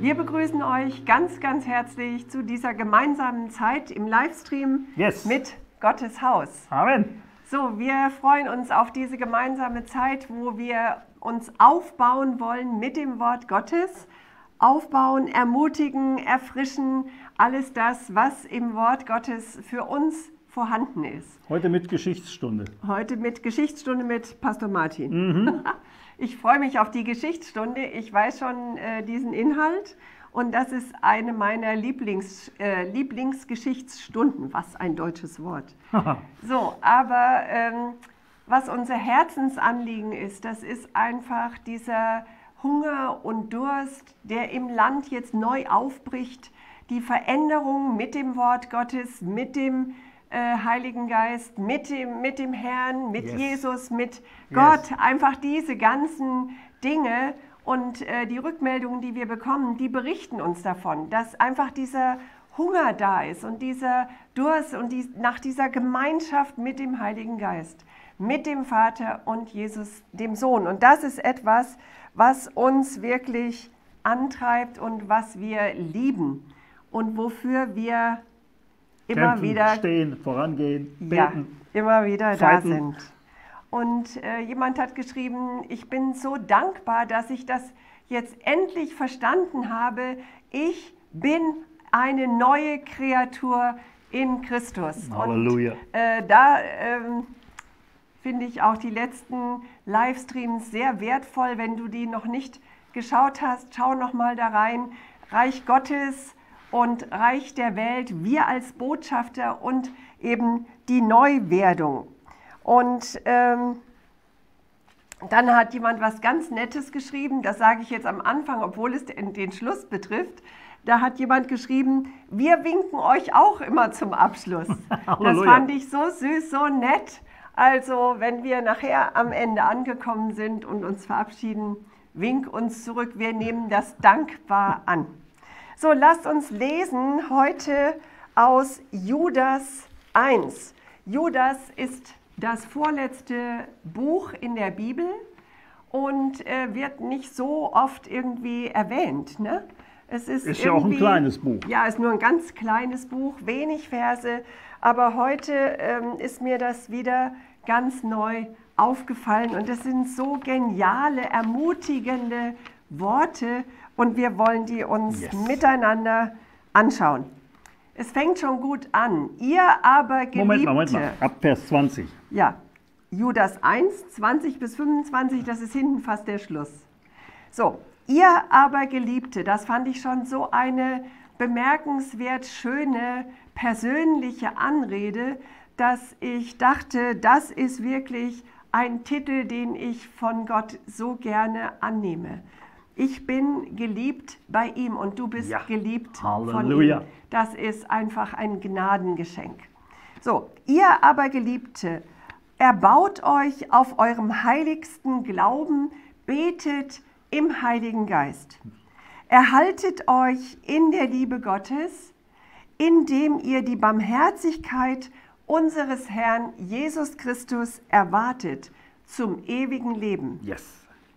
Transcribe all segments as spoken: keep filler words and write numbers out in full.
Wir begrüßen euch ganz, ganz herzlich zu dieser gemeinsamen Zeit im Livestream yes. mit Gottes Haus. Amen. So, wir freuen uns auf diese gemeinsame Zeit, wo wir uns aufbauen wollen mit dem Wort Gottes. Aufbauen, ermutigen, erfrischen, alles das, was im Wort Gottes für uns vorhanden ist. Heute mit Geschichtsstunde. Heute mit Geschichtsstunde mit Pastor Martin. Mhm. Ich freue mich auf die Geschichtsstunde. Ich weiß schon äh, diesen Inhalt und das ist eine meiner Lieblings, äh, Lieblingsgeschichtsstunden. Was ein deutsches Wort. So, aber ähm, was unser Herzensanliegen ist, das ist einfach dieser Hunger und Durst, der im Land jetzt neu aufbricht. Die Veränderung mit dem Wort Gottes, mit dem Äh, Heiligen Geist, mit dem, mit dem Herrn, mit yes. Jesus, mit Gott, yes. einfach diese ganzen Dinge und äh, die Rückmeldungen, die wir bekommen, die berichten uns davon, dass einfach dieser Hunger da ist und dieser Durst und die, nach dieser Gemeinschaft mit dem Heiligen Geist, mit dem Vater und Jesus, dem Sohn. Und das ist etwas, was uns wirklich antreibt und was wir lieben und wofür wir immer Kämpfen, wieder stehen, vorangehen, beten, ja, immer wieder fighten. da sind. Und äh, jemand hat geschrieben, ich bin so dankbar, dass ich das jetzt endlich verstanden habe. Ich bin eine neue Kreatur in Christus. Halleluja. Und äh, da ähm, finde ich auch die letzten Livestreams sehr wertvoll. Wenn du die noch nicht geschaut hast, schau noch mal da rein. Reich Gottes und Reich der Welt, wir als Botschafter und eben die Neuwerdung. Und ähm, dann hat jemand was ganz Nettes geschrieben, das sage ich jetzt am Anfang, obwohl es den, den Schluss betrifft. Da hat jemand geschrieben, wir winken euch auch immer zum Abschluss. Das fand ich so süß, so nett. Also wenn wir nachher am Ende angekommen sind und uns verabschieden, wink uns zurück, wir nehmen das dankbar an. So, lasst uns lesen heute aus Judas eins. Judas ist das vorletzte Buch in der Bibel und äh, wird nicht so oft irgendwie erwähnt. Ne? Es ist ist ja auch ein kleines Buch. Ja, ist nur ein ganz kleines Buch, wenig Verse. Aber heute ähm, ist mir das wieder ganz neu aufgefallen und das sind so geniale, ermutigende Worte. Und wir wollen die uns yes. miteinander anschauen. Es fängt schon gut an. Ihr aber Geliebte. Moment mal, Moment mal. Ab Vers zwanzig. Ja, Judas eins, zwanzig bis fünfundzwanzig, das ist hinten fast der Schluss. So, ihr aber Geliebte, das fand ich schon so eine bemerkenswert schöne, persönliche Anrede, dass ich dachte, das ist wirklich ein Titel, den ich von Gott so gerne annehme. Ich bin geliebt bei ihm und du bist ja. geliebt Halleluja. von ihm. Das ist einfach ein Gnadengeschenk. So, ihr aber Geliebte, erbaut euch auf eurem heiligsten Glauben, betet im Heiligen Geist. Erhaltet euch in der Liebe Gottes, indem ihr die Barmherzigkeit unseres Herrn Jesus Christus erwartet zum ewigen Leben. Yes.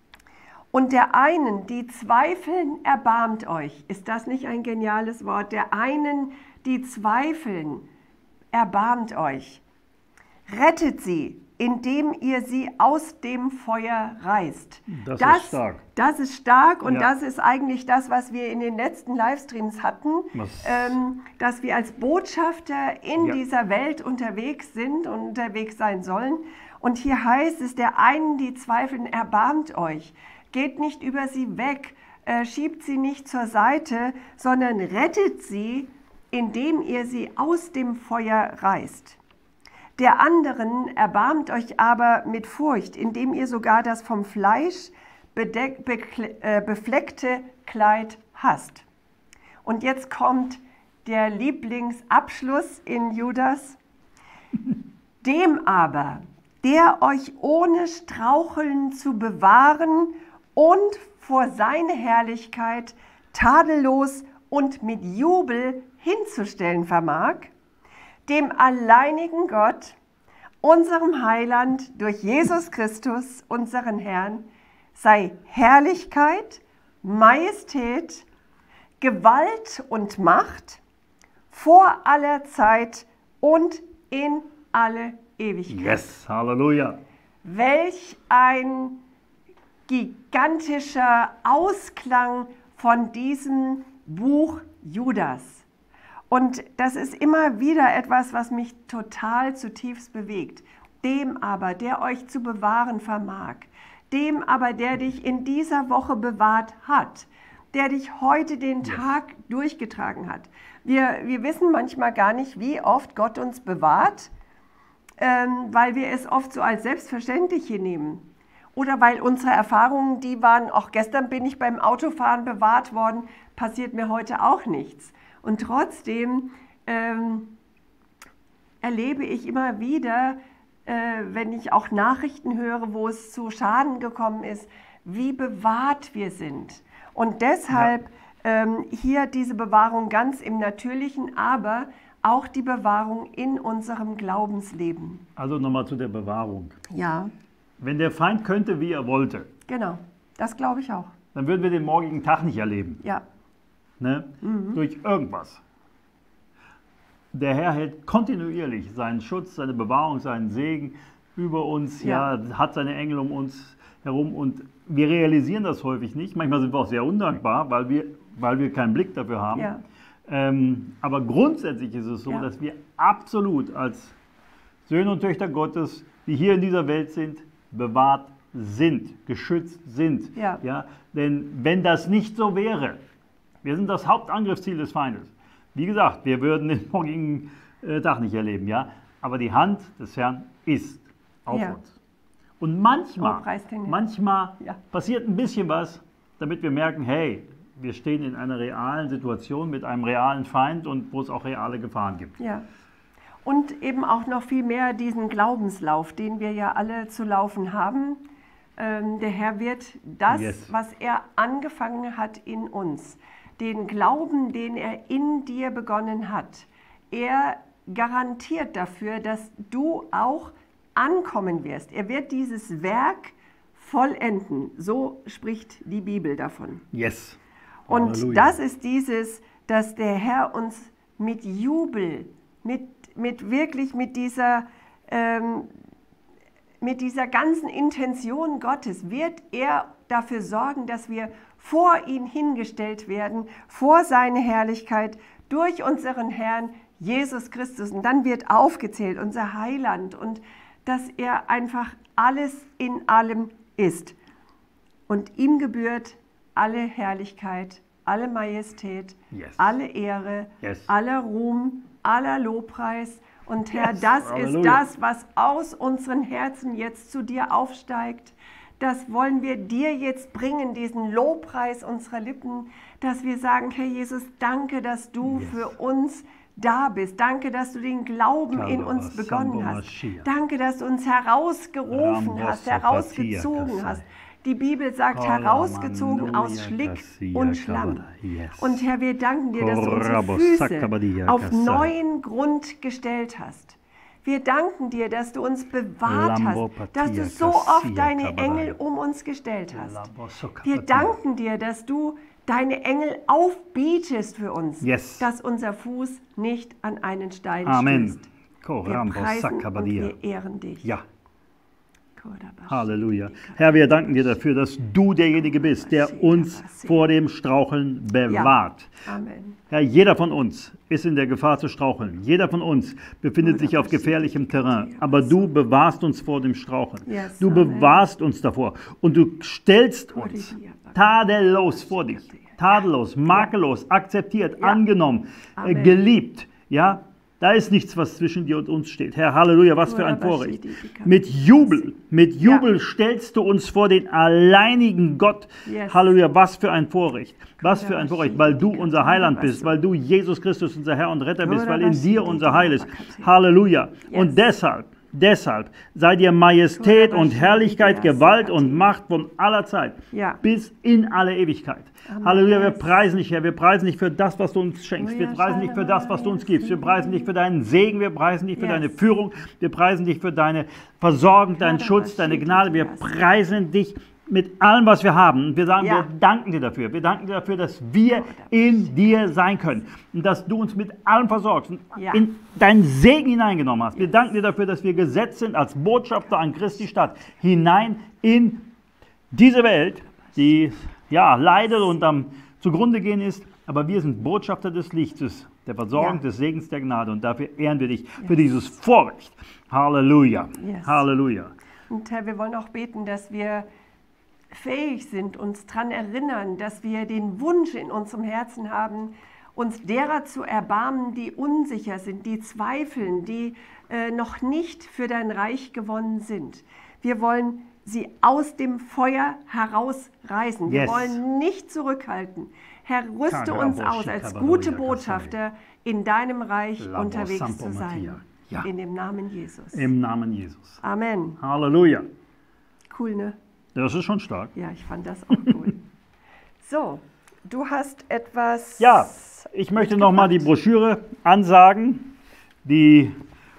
Und der einen, die zweifeln, erbarmt euch. Ist das nicht ein geniales Wort? Der einen, die zweifeln, erbarmt euch. Rettet sie, indem ihr sie aus dem Feuer reißt. Das, das ist stark. Das ist stark und ja. das ist eigentlich das, was wir in den letzten Livestreams hatten, ähm, dass wir als Botschafter in ja. dieser Welt unterwegs sind und unterwegs sein sollen. Und hier heißt es, der einen, die zweifeln, erbarmt euch. Geht nicht über sie weg, äh, schiebt sie nicht zur Seite, sondern rettet sie, indem ihr sie aus dem Feuer reißt. Der anderen erbarmt euch aber mit Furcht, indem ihr sogar das vom Fleisch bedeck, bekle, äh, befleckte Kleid hasst. Und jetzt kommt der Lieblingsabschluss in Judas. Dem aber, der euch ohne Straucheln zu bewahren und vor seine Herrlichkeit tadellos und mit Jubel hinzustellen vermag, dem alleinigen Gott, unserem Heiland durch Jesus Christus, unseren Herrn, sei Herrlichkeit, Majestät, Gewalt und Macht vor aller Zeit und in alle Ewigkeit. Yes, Halleluja. Welch ein gigantischer Ausklang von diesem Buch Judas. Und das ist immer wieder etwas, was mich total zutiefst bewegt. Dem aber, der euch zu bewahren vermag, dem aber, der dich in dieser Woche bewahrt hat, der dich heute den Tag durchgetragen hat. Wir, wir wissen manchmal gar nicht, wie oft Gott uns bewahrt, ähm, weil wir es oft so als selbstverständlich hier nehmen. Oder weil unsere Erfahrungen, die waren, auch gestern bin ich beim Autofahren bewahrt worden, passiert mir heute auch nichts. Und trotzdem ähm, erlebe ich immer wieder, äh, wenn ich auch Nachrichten höre, wo es zu Schaden gekommen ist, wie bewahrt wir sind. Und deshalb ja. ähm, hier diese Bewahrung ganz im Natürlichen, aber auch die Bewahrung in unserem Glaubensleben. Also nochmal zu der Bewahrung. Ja. Wenn der Feind könnte, wie er wollte. Genau, das glaube ich auch. Dann würden wir den morgigen Tag nicht erleben. Ja. Ne? Mhm. Durch irgendwas. Der Herr hält kontinuierlich seinen Schutz, seine Bewahrung, seinen Segen über uns, ja. ja, hat seine Engel um uns herum und wir realisieren das häufig nicht. Manchmal sind wir auch sehr undankbar, weil wir, weil wir keinen Blick dafür haben. Ja. Ähm, aber grundsätzlich ist es so, ja. dass wir absolut als Söhne und Töchter Gottes, die hier in dieser Welt sind, bewahrt sind, geschützt sind. Ja. Ja? Denn wenn das nicht so wäre, wir sind das Hauptangriffsziel des Feindes. Wie gesagt, wir würden den morgigen äh, Tag nicht erleben, ja. Aber die Hand des Herrn ist auf ja. uns. Und manchmal, oh, manchmal ja. passiert ein bisschen was, damit wir merken, hey, wir stehen in einer realen Situation mit einem realen Feind und wo es auch reale Gefahren gibt. Ja. Und eben auch noch viel mehr diesen Glaubenslauf, den wir ja alle zu laufen haben. Ähm, der Herr wird das, yes. was er angefangen hat in uns, den Glauben, den er in dir begonnen hat, er garantiert dafür, dass du auch ankommen wirst. Er wird dieses Werk vollenden. So spricht die Bibel davon. Yes. Und Halleluja. das ist dieses, dass der Herr uns mit Jubel, mit, mit wirklich mit dieser, ähm, mit dieser ganzen Intention Gottes, wird er dafür sorgen, dass wir vor ihn hingestellt werden, vor seine Herrlichkeit, durch unseren Herrn Jesus Christus. Und dann wird aufgezählt, unser Heiland, und dass er einfach alles in allem ist. Und ihm gebührt alle Herrlichkeit, alle Majestät, yes. alle Ehre, yes. aller Ruhm, aller Lobpreis. Und Herr, yes. das Halleluja. ist das, was aus unseren Herzen jetzt zu dir aufsteigt. Das wollen wir dir jetzt bringen, diesen Lobpreis unserer Lippen, dass wir sagen, Herr Jesus, danke, dass du yes. für uns da bist. Danke, dass du den Glauben in uns begonnen hast. Danke, dass du uns herausgerufen hast, herausgezogen hast. Die Bibel sagt, herausgezogen aus Schlick und Schlamm. Und Herr, wir danken dir, dass du unsere Füße auf neuen Grund gestellt hast. Wir danken dir, dass du uns bewahrt hast, dass du so oft deine Engel um uns gestellt hast. Wir danken dir, dass du deine Engel aufbietest für uns, yes. dass unser Fuß nicht an einen Stein Amen. stößt. Wir preisen und wir ehren dich. Ja. Halleluja. Herr, wir danken dir dafür, dass du derjenige bist, der uns vor dem Straucheln bewahrt. Ja. Amen. Herr, jeder von uns ist in der Gefahr zu straucheln. Jeder von uns befindet sich auf gefährlichem Terrain. Aber du bewahrst uns vor dem Straucheln. Yes, du bewahrst uns davor. Und du stellst uns tadellos vor dich. Tadellos, makellos, akzeptiert, ja. angenommen, äh, geliebt. Ja, da ist nichts, was zwischen dir und uns steht. Herr, Halleluja, was für ein Vorrecht. Mit Jubel, mit Jubel ja. stellst du uns vor den alleinigen Gott. Yes. Halleluja, was für ein Vorrecht. Was für ein Vorrecht, weil du unser Heiland bist, weil du Jesus Christus unser Herr und Retter bist, weil in dir unser Heil ist. Halleluja. Und deshalb, deshalb sei dir Majestät und Herrlichkeit, Gewalt und Macht von aller Zeit ja. bis in alle Ewigkeit. Amen. Halleluja, wir preisen dich, Herr. Wir preisen dich für das, was du uns schenkst. Wir preisen dich für das, was du uns gibst. Wir preisen dich für deinen Segen. Wir preisen dich für yes. deine Führung. Wir preisen dich für deine Versorgung, deinen Schutz, deine Gnade. Wir preisen dich mit allem, was wir haben. Wir sagen, Ja. wir danken dir dafür. Wir danken dir dafür, dass wir in dir sein können. Und dass du uns mit allem versorgst und Ja. in deinen Segen hineingenommen hast. Wir danken dir dafür, dass wir gesetzt sind als Botschafter an Christi Stadt hinein in diese Welt, die ja leidet und am zugrunde gehen ist. Aber wir sind Botschafter des Lichtes, der Versorgung, Ja. des Segens, der Gnade. Und dafür ehren wir dich für dieses Vorrecht. Halleluja. Yes. Halleluja. Und Herr, wir wollen auch beten, dass wir fähig sind, uns daran erinnern, dass wir den Wunsch in unserem Herzen haben, uns derer zu erbarmen, die unsicher sind, die zweifeln, die äh, noch nicht für dein Reich gewonnen sind. Wir wollen sie aus dem Feuer herausreißen. Wir Yes. wollen nicht zurückhalten. Herr, rüste Kara uns Boshi, aus, als Kabadoya, gute Kasai. Botschafter in deinem Reich Labo unterwegs Sampo zu sein. Mattia. Ja. In dem Namen Jesus. Im Namen Jesus. Amen. Halleluja. Cool, ne? Das ist schon stark. Ja, ich fand das auch cool. So, du hast etwas... Ja, ich möchte nochmal die Broschüre ansagen, die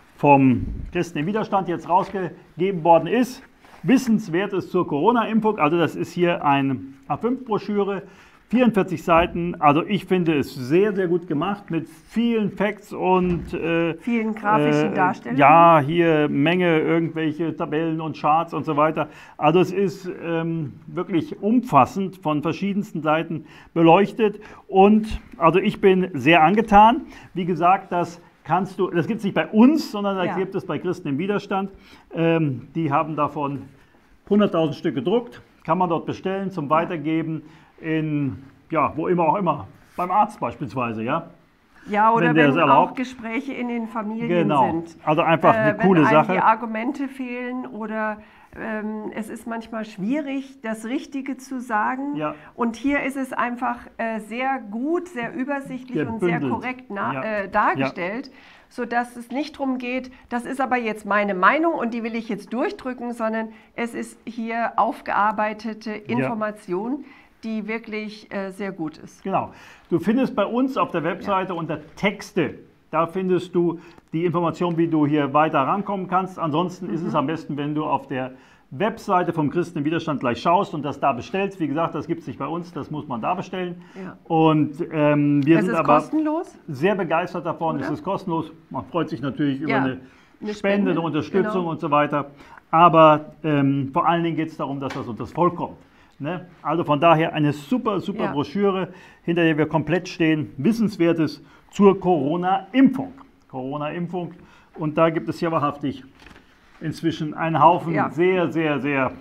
vom Christen im Widerstand jetzt rausgegeben worden ist. Wissenswertes zur Corona-Impfung. Also das ist hier eine A fünf Broschüre, vierundvierzig Seiten. Also ich finde es sehr, sehr gut gemacht mit vielen Facts und äh, vielen grafischen äh, Darstellungen. Ja, hier Menge, irgendwelche Tabellen und Charts und so weiter. Also es ist ähm, wirklich umfassend von verschiedensten Seiten beleuchtet. Und also ich bin sehr angetan. Wie gesagt, das kannst du, das gibt es nicht bei uns, sondern da Ja. gibt es bei Christen im Widerstand. Ähm, die haben davon hunderttausend Stück gedruckt. Kann man dort bestellen zum Weitergeben in, ja, wo immer auch immer. Beim Arzt beispielsweise, ja. Ja, oder wenn der wenn, es auch erlaubt. Gespräche in den Familien Genau. sind. Also einfach eine wenn coole einem Sache. die Argumente fehlen oder ähm, es ist manchmal schwierig, das Richtige zu sagen. Ja. Und hier ist es einfach äh, sehr gut, sehr übersichtlich und sehr Gebündelt. korrekt na, Ja. äh, dargestellt, sodass es nicht darum geht, das ist aber jetzt meine Meinung und die will ich jetzt durchdrücken, sondern es ist hier aufgearbeitete Information, die wirklich äh, sehr gut ist. Genau. Du findest bei uns auf der Webseite unter Texte, da findest du die Information, wie du hier weiter rankommen kannst. Ansonsten ist es am besten, wenn du auf der Webseite vom Christen im Widerstand gleich schaust und das da bestellst. Wie gesagt, das gibt es nicht bei uns, das muss man da bestellen. Ja. Und ähm, wir Es sind ist aber kostenlos. sehr begeistert davon. Oder? Es ist kostenlos. Man freut sich natürlich über Ja, eine, eine Spende, Spende, eine Unterstützung genau. und so weiter. Aber ähm, vor allen Dingen geht es darum, dass das unter das Volk kommt. Ne? Also von daher eine super, super Ja. Broschüre, hinter der wir komplett stehen. Wissenswertes zur Corona-Impfung. Corona-Impfung. Und da gibt es ja wahrhaftig inzwischen einen Haufen Ja. sehr, sehr, sehr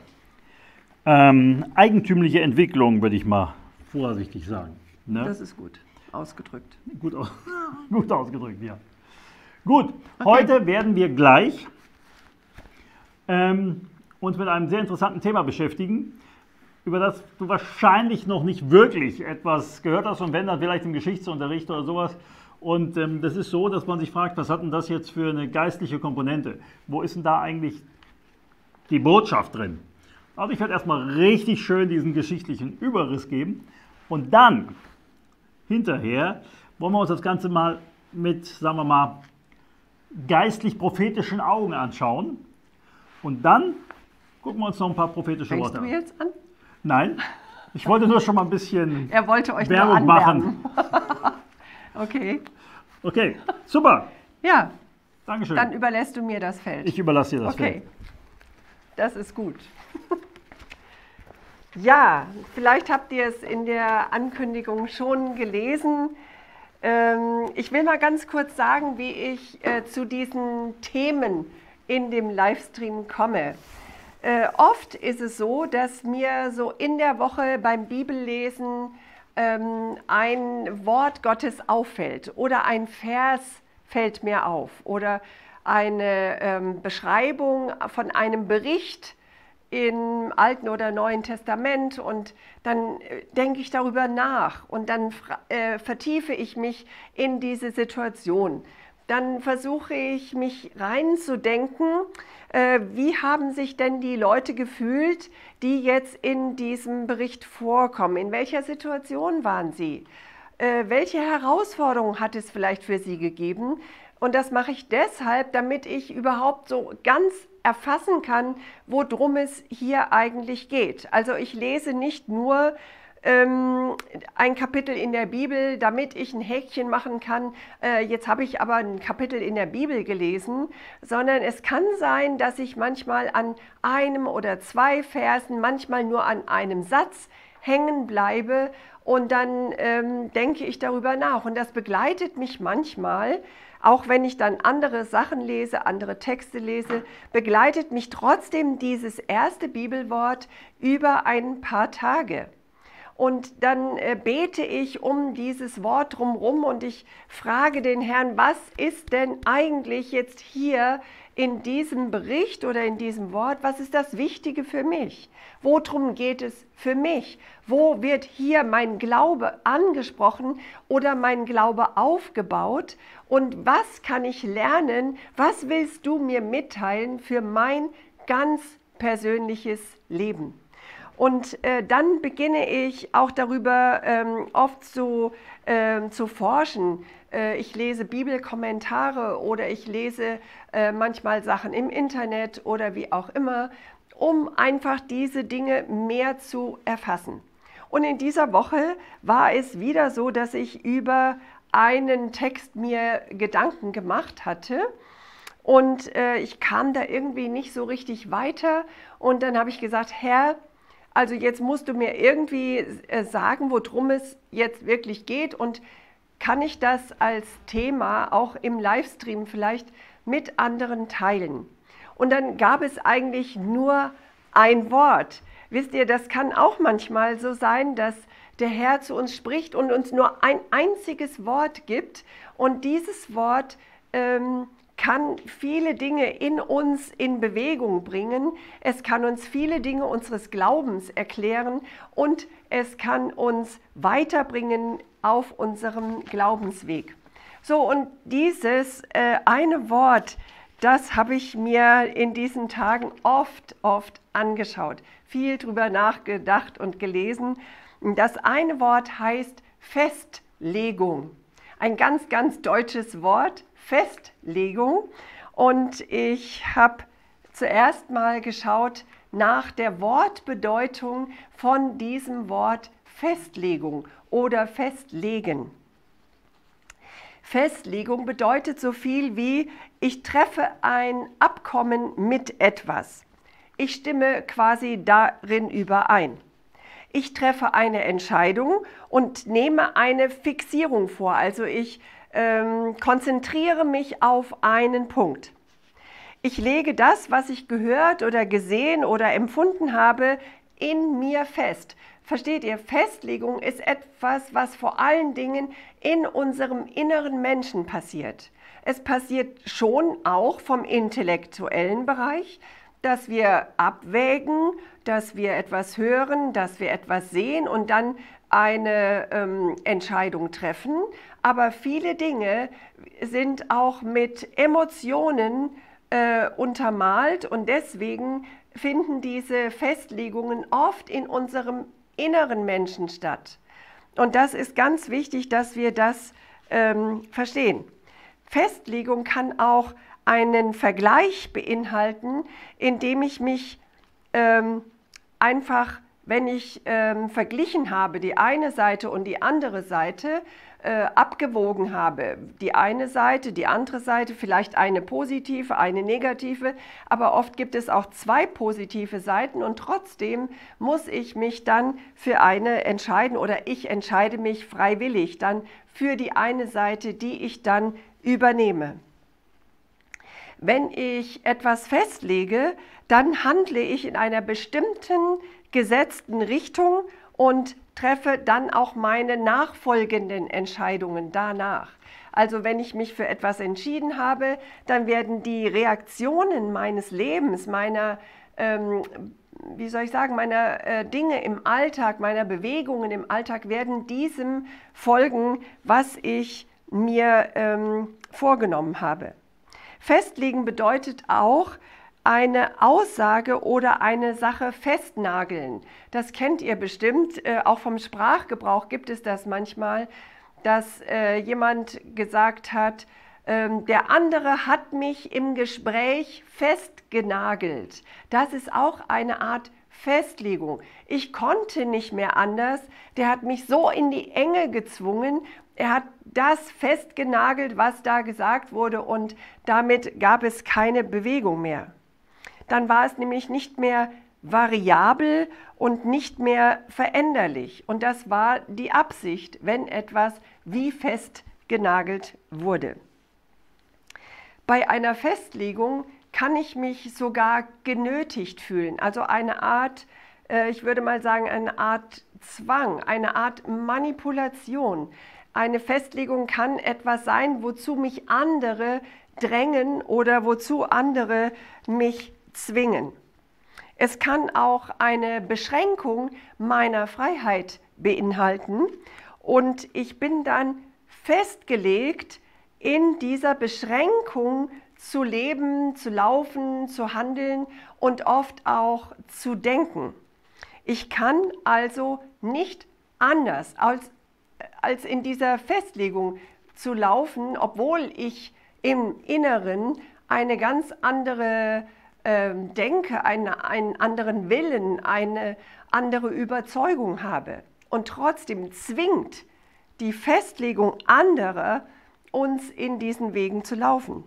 ähm, eigentümliche Entwicklungen, würde ich mal vorsichtig sagen. Ne? Das ist gut ausgedrückt. Gut, aus, gut ausgedrückt, ja. Gut, heute werden wir gleich ähm, uns mit einem sehr interessanten Thema beschäftigen, über das du wahrscheinlich noch nicht wirklich etwas gehört hast und wenn, dann vielleicht im Geschichtsunterricht oder sowas. Und ähm, das ist so, dass man sich fragt, was hat denn das jetzt für eine geistliche Komponente? Wo ist denn da eigentlich die Botschaft drin? Also ich werde erstmal richtig schön diesen geschichtlichen Überriss geben und dann hinterher wollen wir uns das Ganze mal mit, sagen wir mal, geistlich-prophetischen Augen anschauen. Und dann gucken wir uns noch ein paar prophetische Fängst Worte du an. jetzt an? Nein, ich wollte nur schon mal ein bisschen Er wollte euch Werbung nur machen. anwärmen. Okay. Okay, super. Ja, Dankeschön. dann überlässt du mir das Feld. Ich überlasse dir das Okay, Feld. das ist gut. Ja, vielleicht habt ihr es in der Ankündigung schon gelesen. Ähm, ich will mal ganz kurz sagen, wie ich äh, zu diesen Themen in dem Livestream komme. Äh, oft ist es so, dass mir so in der Woche beim Bibellesen ähm, ein Wort Gottes auffällt oder ein Vers fällt mir auf oder eine ähm, Beschreibung von einem Bericht im Alten oder Neuen Testament und dann äh, denke ich darüber nach und dann äh, vertiefe ich mich in diese Situation. Dann versuche ich mich reinzudenken, äh, wie haben sich denn die Leute gefühlt, die jetzt in diesem Bericht vorkommen? In welcher Situation waren sie? Äh, welche Herausforderungen hat es vielleicht für sie gegeben? Und das mache ich deshalb, damit ich überhaupt so ganz erfassen kann, worum es hier eigentlich geht. Also ich lese nicht nur ähm, ein Kapitel in der Bibel, damit ich ein Häkchen machen kann, äh, jetzt habe ich aber ein Kapitel in der Bibel gelesen, sondern es kann sein, dass ich manchmal an einem oder zwei Versen, manchmal nur an einem Satz hängen bleibe und dann ähm, denke ich darüber nach. Und das begleitet mich manchmal, auch wenn ich dann andere Sachen lese, andere Texte lese, begleitet mich trotzdem dieses erste Bibelwort über ein paar Tage. Und dann äh, bete ich um dieses Wort drumherum und ich frage den Herrn, was ist denn eigentlich jetzt hier in diesem Bericht oder in diesem Wort, was ist das Wichtige für mich? Worum geht es für mich? Wo wird hier mein Glaube angesprochen oder mein Glaube aufgebaut? Und was kann ich lernen? Was willst du mir mitteilen für mein ganz persönliches Leben? Und äh, dann beginne ich auch darüber ähm, oft zu, äh, zu forschen. Äh, ich lese Bibelkommentare oder ich lese äh, manchmal Sachen im Internet oder wie auch immer, um einfach diese Dinge mehr zu erfassen. Und in dieser Woche war es wieder so, dass ich über einen Text mir Gedanken gemacht hatte. Und äh, ich kam da irgendwie nicht so richtig weiter. Und dann habe ich gesagt, Herr, also jetzt musst du mir irgendwie sagen, worum es jetzt wirklich geht und kann ich das als Thema auch im Livestream vielleicht mit anderen teilen. Und dann gab es eigentlich nur ein Wort. Wisst ihr, das kann auch manchmal so sein, dass der Herr zu uns spricht und uns nur ein einziges Wort gibt und dieses Wort ähm, kann viele Dinge in uns in Bewegung bringen. Es kann uns viele Dinge unseres Glaubens erklären und es kann uns weiterbringen auf unserem Glaubensweg. So, und dieses äh, eine Wort, das habe ich mir in diesen Tagen oft, oft angeschaut, viel drüber nachgedacht und gelesen. Das eine Wort heißt Festlegung. Ein ganz, ganz deutsches Wort, Festlegung. Und ich habe zuerst mal geschaut nach der Wortbedeutung von diesem Wort Festlegung oder Festlegen. Festlegung bedeutet so viel wie, ich treffe ein Abkommen mit etwas. Ich stimme quasi darin überein. Ich treffe eine Entscheidung und nehme eine Fixierung vor, also ich ähm, konzentriere mich auf einen Punkt. Ich lege das, was ich gehört oder gesehen oder empfunden habe, in mir fest. Versteht ihr? Festlegung ist etwas, was vor allen Dingen in unserem inneren Menschen passiert. Es passiert schon auch vom intellektuellen Bereich, dass wir abwägen, dass wir etwas hören, dass wir etwas sehen und dann eine ähm, Entscheidung treffen. Aber viele Dinge sind auch mit Emotionen äh, untermalt und deswegen finden diese Festlegungen oft in unserem inneren Menschen statt. Und das ist ganz wichtig, dass wir das ähm, verstehen. Festlegung kann auch einen Vergleich beinhalten, indem ich mich ähm, einfach, wenn ich ähm, verglichen habe, die eine Seite und die andere Seite, äh, abgewogen habe. Die eine Seite, die andere Seite, vielleicht eine positive, eine negative, aber oft gibt es auch zwei positive Seiten und trotzdem muss ich mich dann für eine entscheiden oder ich entscheide mich freiwillig dann für die eine Seite, die ich dann übernehme. Wenn ich etwas festlege, dann handle ich in einer bestimmten gesetzten Richtung und treffe dann auch meine nachfolgenden Entscheidungen danach. Also wenn ich mich für etwas entschieden habe, dann werden die Reaktionen meines Lebens, meiner, ähm, wie soll ich sagen, meiner äh, Dinge im Alltag, meiner Bewegungen im Alltag, werden diesem folgen, was ich mir ähm, vorgenommen habe. Festlegen bedeutet auch, eine Aussage oder eine Sache festnageln. Das kennt ihr bestimmt, äh, auch vom Sprachgebrauch gibt es das manchmal, dass äh, jemand gesagt hat, ähm, der andere hat mich im Gespräch festgenagelt. Das ist auch eine Art Festlegung. Ich konnte nicht mehr anders. Der hat mich so in die Enge gezwungen. Er hat das festgenagelt, was da gesagt wurde, und damit gab es keine Bewegung mehr. Dann war es nämlich nicht mehr variabel und nicht mehr veränderlich. Und das war die Absicht, wenn etwas wie festgenagelt wurde. Bei einer Festlegung kann ich mich sogar genötigt fühlen, also eine Art, ich würde mal sagen, eine Art Zwang, eine Art Manipulation. Eine Festlegung kann etwas sein, wozu mich andere drängen oder wozu andere mich zwingen. Es kann auch eine Beschränkung meiner Freiheit beinhalten und ich bin dann festgelegt, in dieser Beschränkung zu leben, zu laufen, zu handeln und oft auch zu denken. Ich kann also nicht anders als, als in dieser Festlegung zu laufen, obwohl ich im Inneren eine ganz andere äh, Denke, eine, einen anderen Willen, eine andere Überzeugung habe. Und trotzdem zwingt die Festlegung anderer, uns in diesen Wegen zu laufen.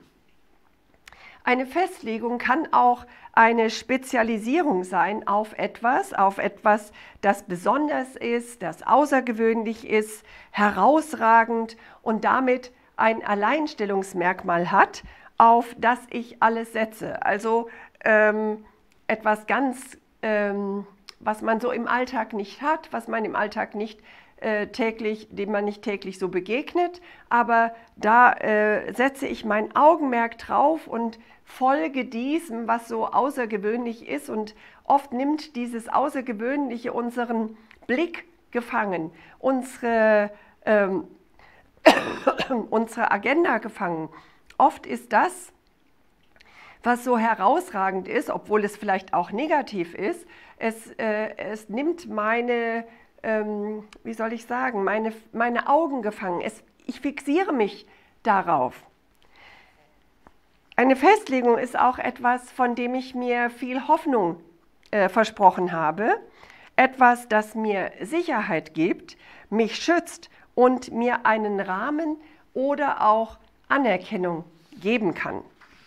Eine Festlegung kann auch eine Spezialisierung sein auf etwas, auf etwas, das besonders ist, das außergewöhnlich ist, herausragend und damit ein Alleinstellungsmerkmal hat, auf das ich alles setze. Also ähm, etwas ganz, ähm, was man so im Alltag nicht hat, was man im Alltag nicht täglich, dem man nicht täglich so begegnet, aber da äh, setze ich mein Augenmerk drauf und folge diesem, was so außergewöhnlich ist, und oft nimmt dieses Außergewöhnliche unseren Blick gefangen, unsere, ähm, unsere Agenda gefangen. Oft ist das, was so herausragend ist, obwohl es vielleicht auch negativ ist, es, äh, es nimmt meine Ähm, wie soll ich sagen, meine, meine Augen gefangen. Es, ich fixiere mich darauf. Eine Festlegung ist auch etwas, von dem ich mir viel Hoffnung äh, versprochen habe. Etwas, das mir Sicherheit gibt, mich schützt und mir einen Rahmen oder auch Anerkennung geben kann.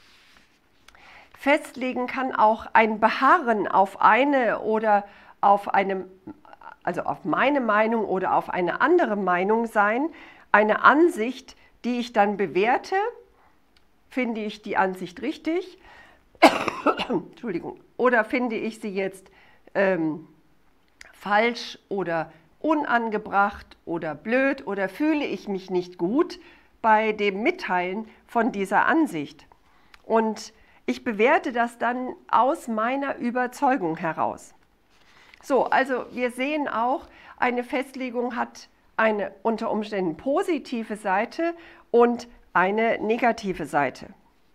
Festlegen kann auch ein Beharren auf eine oder auf einem also auf meine Meinung oder auf eine andere Meinung sein, eine Ansicht, die ich dann bewerte. Finde ich die Ansicht richtig? Entschuldigung. Oder finde ich sie jetzt ähm, falsch oder unangebracht oder blöd, oder fühle ich mich nicht gut bei dem Mitteilen von dieser Ansicht? Und ich bewerte das dann aus meiner Überzeugung heraus. So, also wir sehen auch, eine Festlegung hat eine unter Umständen positive Seite und eine negative Seite.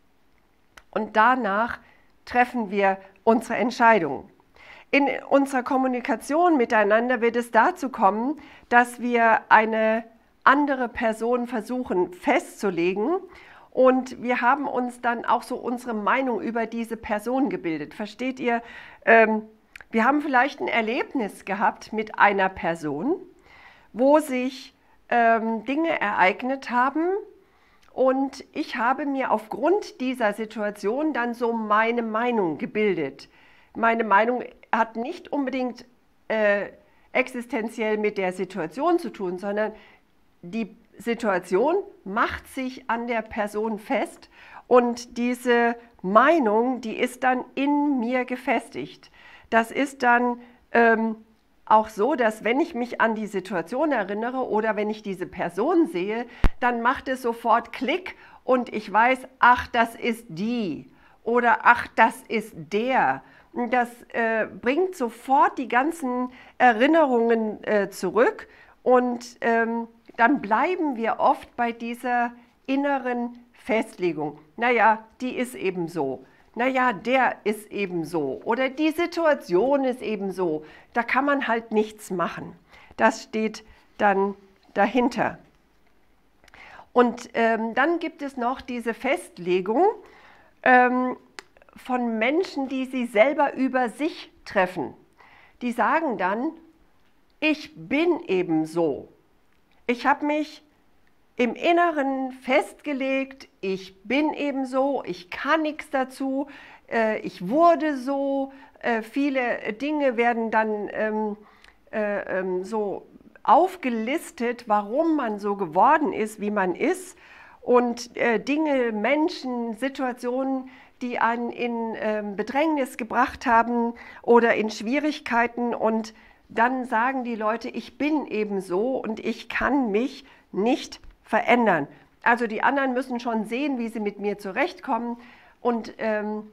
Und danach treffen wir unsere Entscheidungen. In unserer Kommunikation miteinander wird es dazu kommen, dass wir eine andere Person versuchen festzulegen, und wir haben uns dann auch so unsere Meinung über diese Person gebildet. Versteht ihr? Ähm, Wir haben vielleicht ein Erlebnis gehabt mit einer Person, wo sich ähm, Dinge ereignet haben, und ich habe mir aufgrund dieser Situation dann so meine Meinung gebildet. Meine Meinung hat nicht unbedingt äh, existenziell mit der Situation zu tun, sondern die Situation macht sich an der Person fest, und diese Meinung, die ist dann in mir gefestigt. Das ist dann ähm, auch so, dass wenn ich mich an die Situation erinnere oder wenn ich diese Person sehe, dann macht es sofort Klick und ich weiß, ach, das ist die oder ach, das ist der. Das äh, bringt sofort die ganzen Erinnerungen äh, zurück, und ähm, dann bleiben wir oft bei dieser inneren Festlegung. Naja, die ist eben so. Naja, der ist eben so oder die Situation ist eben so. Da kann man halt nichts machen. Das steht dann dahinter. Und ähm, dann gibt es noch diese Festlegung ähm, von Menschen, die sie selber über sich treffen. Die sagen dann, ich bin eben so. Ich habe mich im Inneren festgelegt, ich bin eben so, ich kann nichts dazu, äh, ich wurde so. Äh, viele Dinge werden dann ähm, äh, ähm, so aufgelistet, warum man so geworden ist, wie man ist. Und äh, Dinge, Menschen, Situationen, die einen in äh, Bedrängnis gebracht haben oder in Schwierigkeiten. Und dann sagen die Leute, ich bin eben so und ich kann mich nicht verändern. Also die anderen müssen schon sehen, wie sie mit mir zurechtkommen. Und ähm,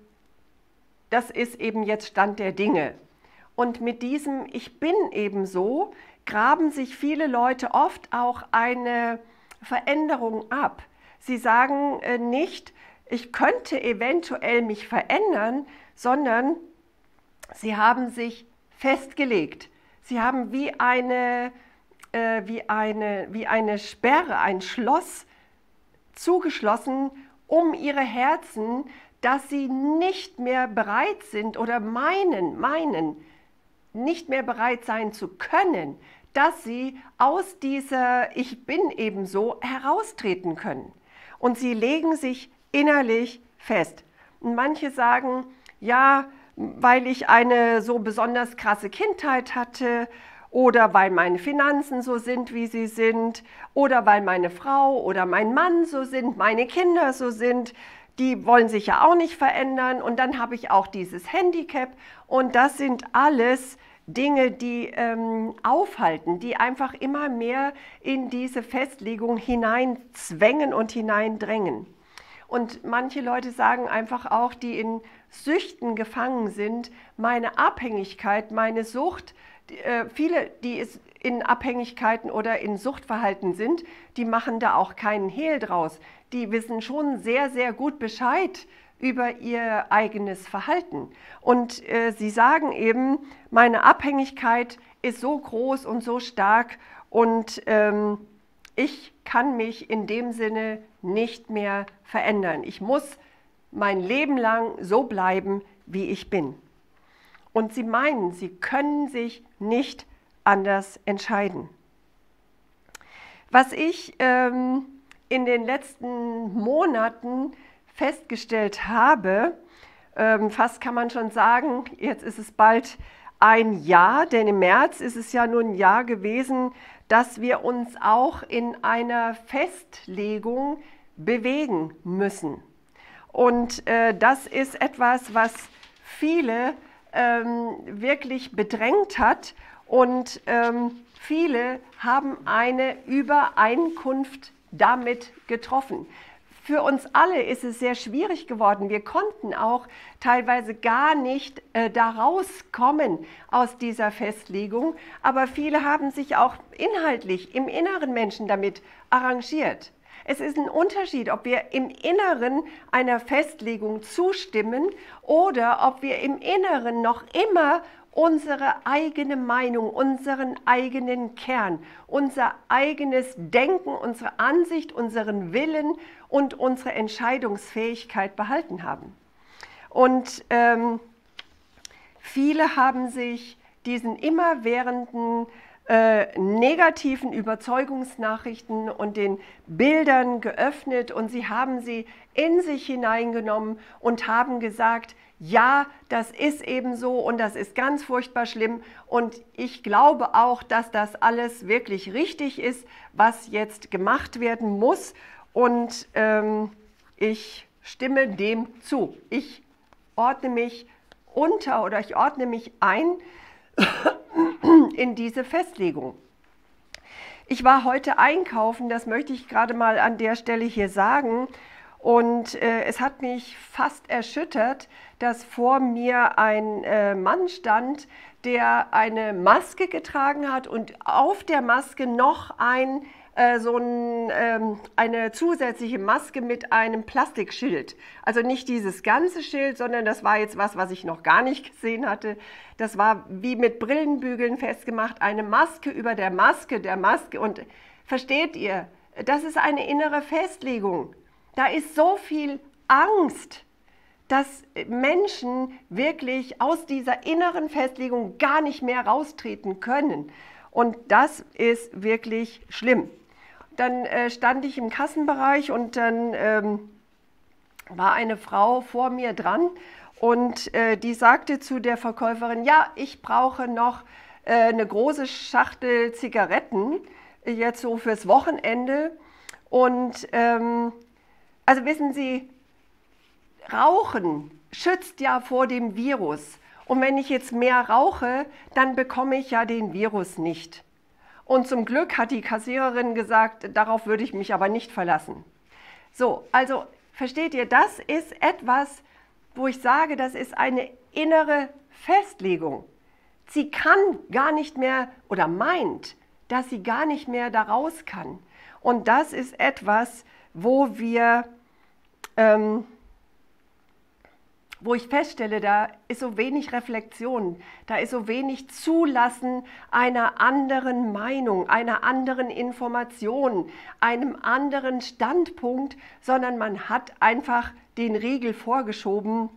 das ist eben jetzt Stand der Dinge. Und mit diesem Ich bin eben so graben sich viele Leute oft auch eine Veränderung ab. Sie sagen äh, nicht, ich könnte eventuell mich verändern, sondern sie haben sich festgelegt. Sie haben wie eine, äh, wie eine, wie eine Sperre, ein Schloss zugeschlossen um ihre Herzen, dass sie nicht mehr bereit sind oder meinen, meinen, nicht mehr bereit sein zu können, dass sie aus dieser Ich bin eben so heraustreten können. Und sie legen sich innerlich fest. Und manche sagen, ja, weil ich eine so besonders krasse Kindheit hatte oder weil meine Finanzen so sind, wie sie sind oder weil meine Frau oder mein Mann so sind, meine Kinder so sind, die wollen sich ja auch nicht verändern und dann habe ich auch dieses Handicap und das sind alles Dinge, die ähm, aufhalten, die einfach immer mehr in diese Festlegung hineinzwängen und hineindrängen. Und manche Leute sagen einfach auch, die in Süchten gefangen sind, meine Abhängigkeit, meine Sucht, äh, viele, die in Abhängigkeiten oder in Suchtverhalten sind, die machen da auch keinen Hehl draus. Die wissen schon sehr, sehr gut Bescheid über ihr eigenes Verhalten. Und äh, sie sagen eben, meine Abhängigkeit ist so groß und so stark und ähm, ich kann mich in dem Sinne nicht mehr verändern. Ich muss mein Leben lang so bleiben, wie ich bin. Und sie meinen, sie können sich nicht anders entscheiden. Was ich ähm, in den letzten Monaten festgestellt habe, ähm, fast kann man schon sagen, jetzt ist es bald ein Jahr, denn im März ist es ja nun ein Jahr gewesen, dass wir uns auch in einer Festlegung bewegen müssen. Und äh, das ist etwas, was viele ähm, wirklich bedrängt hat und ähm, viele haben eine Übereinkunft damit getroffen. Für uns alle ist es sehr schwierig geworden. Wir konnten auch teilweise gar nicht äh, da rauskommen aus dieser Festlegung, aber viele haben sich auch inhaltlich im inneren Menschen damit arrangiert. Es ist ein Unterschied, ob wir im Inneren einer Festlegung zustimmen oder ob wir im Inneren noch immer unsere eigene Meinung, unseren eigenen Kern, unser eigenes Denken, unsere Ansicht, unseren Willen und unsere Entscheidungsfähigkeit behalten haben. Und ähm, viele haben sich diesen immerwährenden äh, negativen Überzeugungsnachrichten und den Bildern geöffnet und sie haben sie in sich hineingenommen und haben gesagt, ja, das ist eben so und das ist ganz furchtbar schlimm und ich glaube auch, dass das alles wirklich richtig ist, was jetzt gemacht werden muss und ähm, ich stimme dem zu. Ich ordne mich unter oder ich ordne mich ein in diese Festlegung. Ich war heute einkaufen, das möchte ich gerade mal an der Stelle hier sagen. Und äh, es hat mich fast erschüttert, dass vor mir ein äh, Mann stand, der eine Maske getragen hat und auf der Maske noch ein, äh, so ein, ähm, eine zusätzliche Maske mit einem Plastikschild. Also nicht dieses ganze Schild, sondern das war jetzt was, was ich noch gar nicht gesehen hatte. Das war wie mit Brillenbügeln festgemacht, eine Maske über der Maske der Maske. Und versteht ihr? das ist eine innere Festlegung. Da ist so viel Angst, dass Menschen wirklich aus dieser inneren Festlegung gar nicht mehr raustreten können. Und das ist wirklich schlimm. Dann äh, stand ich im Kassenbereich und dann ähm, war eine Frau vor mir dran und äh, die sagte zu der Verkäuferin, ja, ich brauche noch äh, eine große Schachtel Zigaretten, äh, jetzt so fürs Wochenende. Und ähm, also wissen Sie, Rauchen schützt ja vor dem Virus. Und wenn ich jetzt mehr rauche, dann bekomme ich ja den Virus nicht. Und zum Glück hat die Kassiererin gesagt, darauf würde ich mich aber nicht verlassen. So, also versteht ihr, das ist etwas, wo ich sage, das ist eine innere Festlegung. Sie kann gar nicht mehr oder meint, dass sie gar nicht mehr da raus kann. Und das ist etwas, wo wir... Ähm, wo ich feststelle, da ist so wenig Reflexion, da ist so wenig Zulassen einer anderen Meinung, einer anderen Information, einem anderen Standpunkt, sondern man hat einfach den Riegel vorgeschoben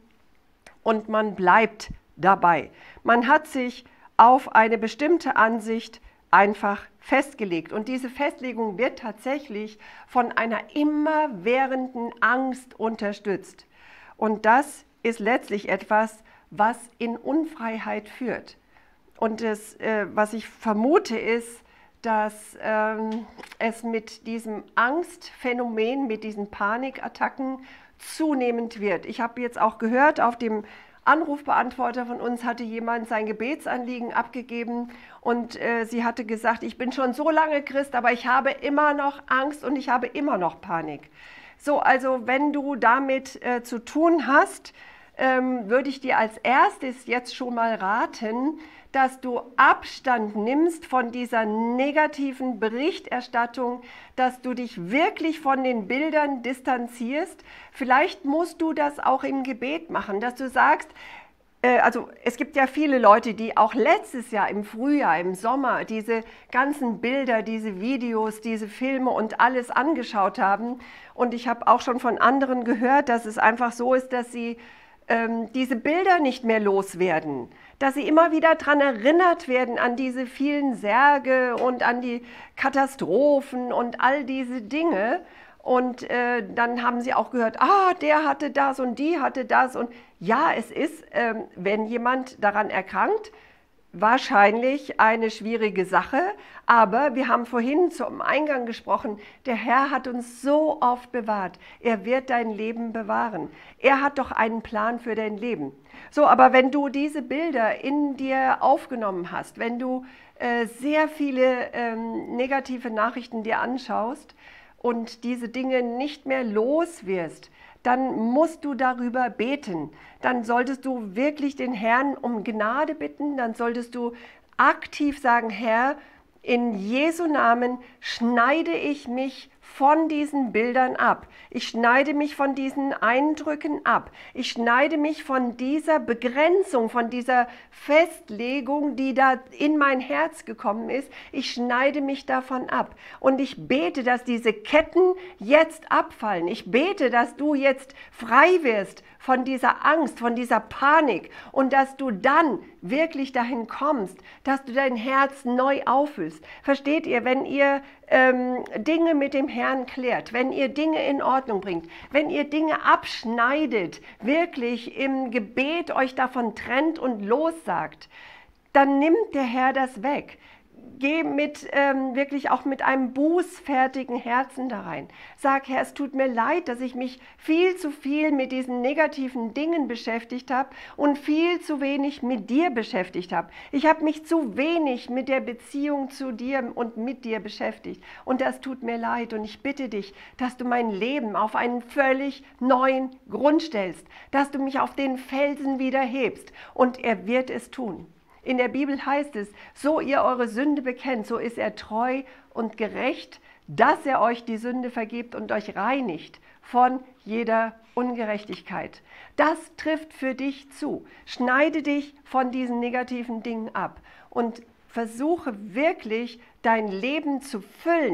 und man bleibt dabei. Man hat sich auf eine bestimmte Ansicht einfach festgelegt. Und diese Festlegung wird tatsächlich von einer immerwährenden Angst unterstützt. Und das ist letztlich etwas, was in Unfreiheit führt. Und das, äh, was ich vermute, ist, dass ähm, es mit diesem Angstphänomen, mit diesen Panikattacken zunehmend wird. Ich habe jetzt auch gehört, auf dem Anrufbeantworter von uns hatte jemand sein Gebetsanliegen abgegeben und äh, sie hatte gesagt, ich bin schon so lange Christ, aber ich habe immer noch Angst und ich habe immer noch Panik. So, also wenn du damit äh, zu tun hast, ähm, würde ich dir als erstes jetzt schon mal raten, dass du Abstand nimmst von dieser negativen Berichterstattung, dass du dich wirklich von den Bildern distanzierst. Vielleicht musst du das auch im Gebet machen, dass du sagst, äh, also es gibt ja viele Leute, die auch letztes Jahr im Frühjahr, im Sommer diese ganzen Bilder, diese Videos, diese Filme und alles angeschaut haben. Und ich habe auch schon von anderen gehört, dass es einfach so ist, dass sie ähm, diese Bilder nicht mehr loswerden, dass sie immer wieder daran erinnert werden an diese vielen Särge und an die Katastrophen und all diese Dinge. Und äh, dann haben sie auch gehört, ah, der hatte das und die hatte das. Und ja, es ist, ähm, wenn jemand daran erkrankt, wahrscheinlich eine schwierige Sache, aber wir haben vorhin zum Eingang gesprochen, der Herr hat uns so oft bewahrt, er wird dein Leben bewahren. Er hat doch einen Plan für dein Leben. So, aber wenn du diese Bilder in dir aufgenommen hast, wenn du äh, sehr viele ähm, negative Nachrichten dir anschaust und diese Dinge nicht mehr los wirst, dann musst du darüber beten. Dann solltest du wirklich den Herrn um Gnade bitten. Dann solltest du aktiv sagen, Herr, in Jesu Namen schneide ich mich von diesen Bildern ab. Ich schneide mich von diesen Eindrücken ab. Ich schneide mich von dieser Begrenzung, von dieser Festlegung, die da in mein Herz gekommen ist. Ich schneide mich davon ab. Und ich bete, dass diese Ketten jetzt abfallen. Ich bete, dass du jetzt frei wirst von dieser Angst, von dieser Panik und dass du dann wirklich dahin kommst, dass du dein Herz neu auffüllst. Versteht ihr, wenn ihr ähm, Dinge mit dem Herrn klärt, wenn ihr Dinge in Ordnung bringt, wenn ihr Dinge abschneidet, wirklich im Gebet euch davon trennt und lossagt, dann nimmt der Herr das weg. Geh mit, ähm, wirklich auch mit einem bußfertigen Herzen da rein. Sag, Herr, es tut mir leid, dass ich mich viel zu viel mit diesen negativen Dingen beschäftigt habe und viel zu wenig mit dir beschäftigt habe. Ich habe mich zu wenig mit der Beziehung zu dir und mit dir beschäftigt. Und das tut mir leid. Und ich bitte dich, dass du mein Leben auf einen völlig neuen Grund stellst, dass du mich auf den Felsen wieder hebst. Und er wird es tun. In der Bibel heißt es, so ihr eure Sünde bekennt, so ist er treu und gerecht, dass er euch die Sünde vergibt und euch reinigt von jeder Ungerechtigkeit. Das trifft für dich zu. Schneide dich von diesen negativen Dingen ab und versuche wirklich dein Leben zu füllen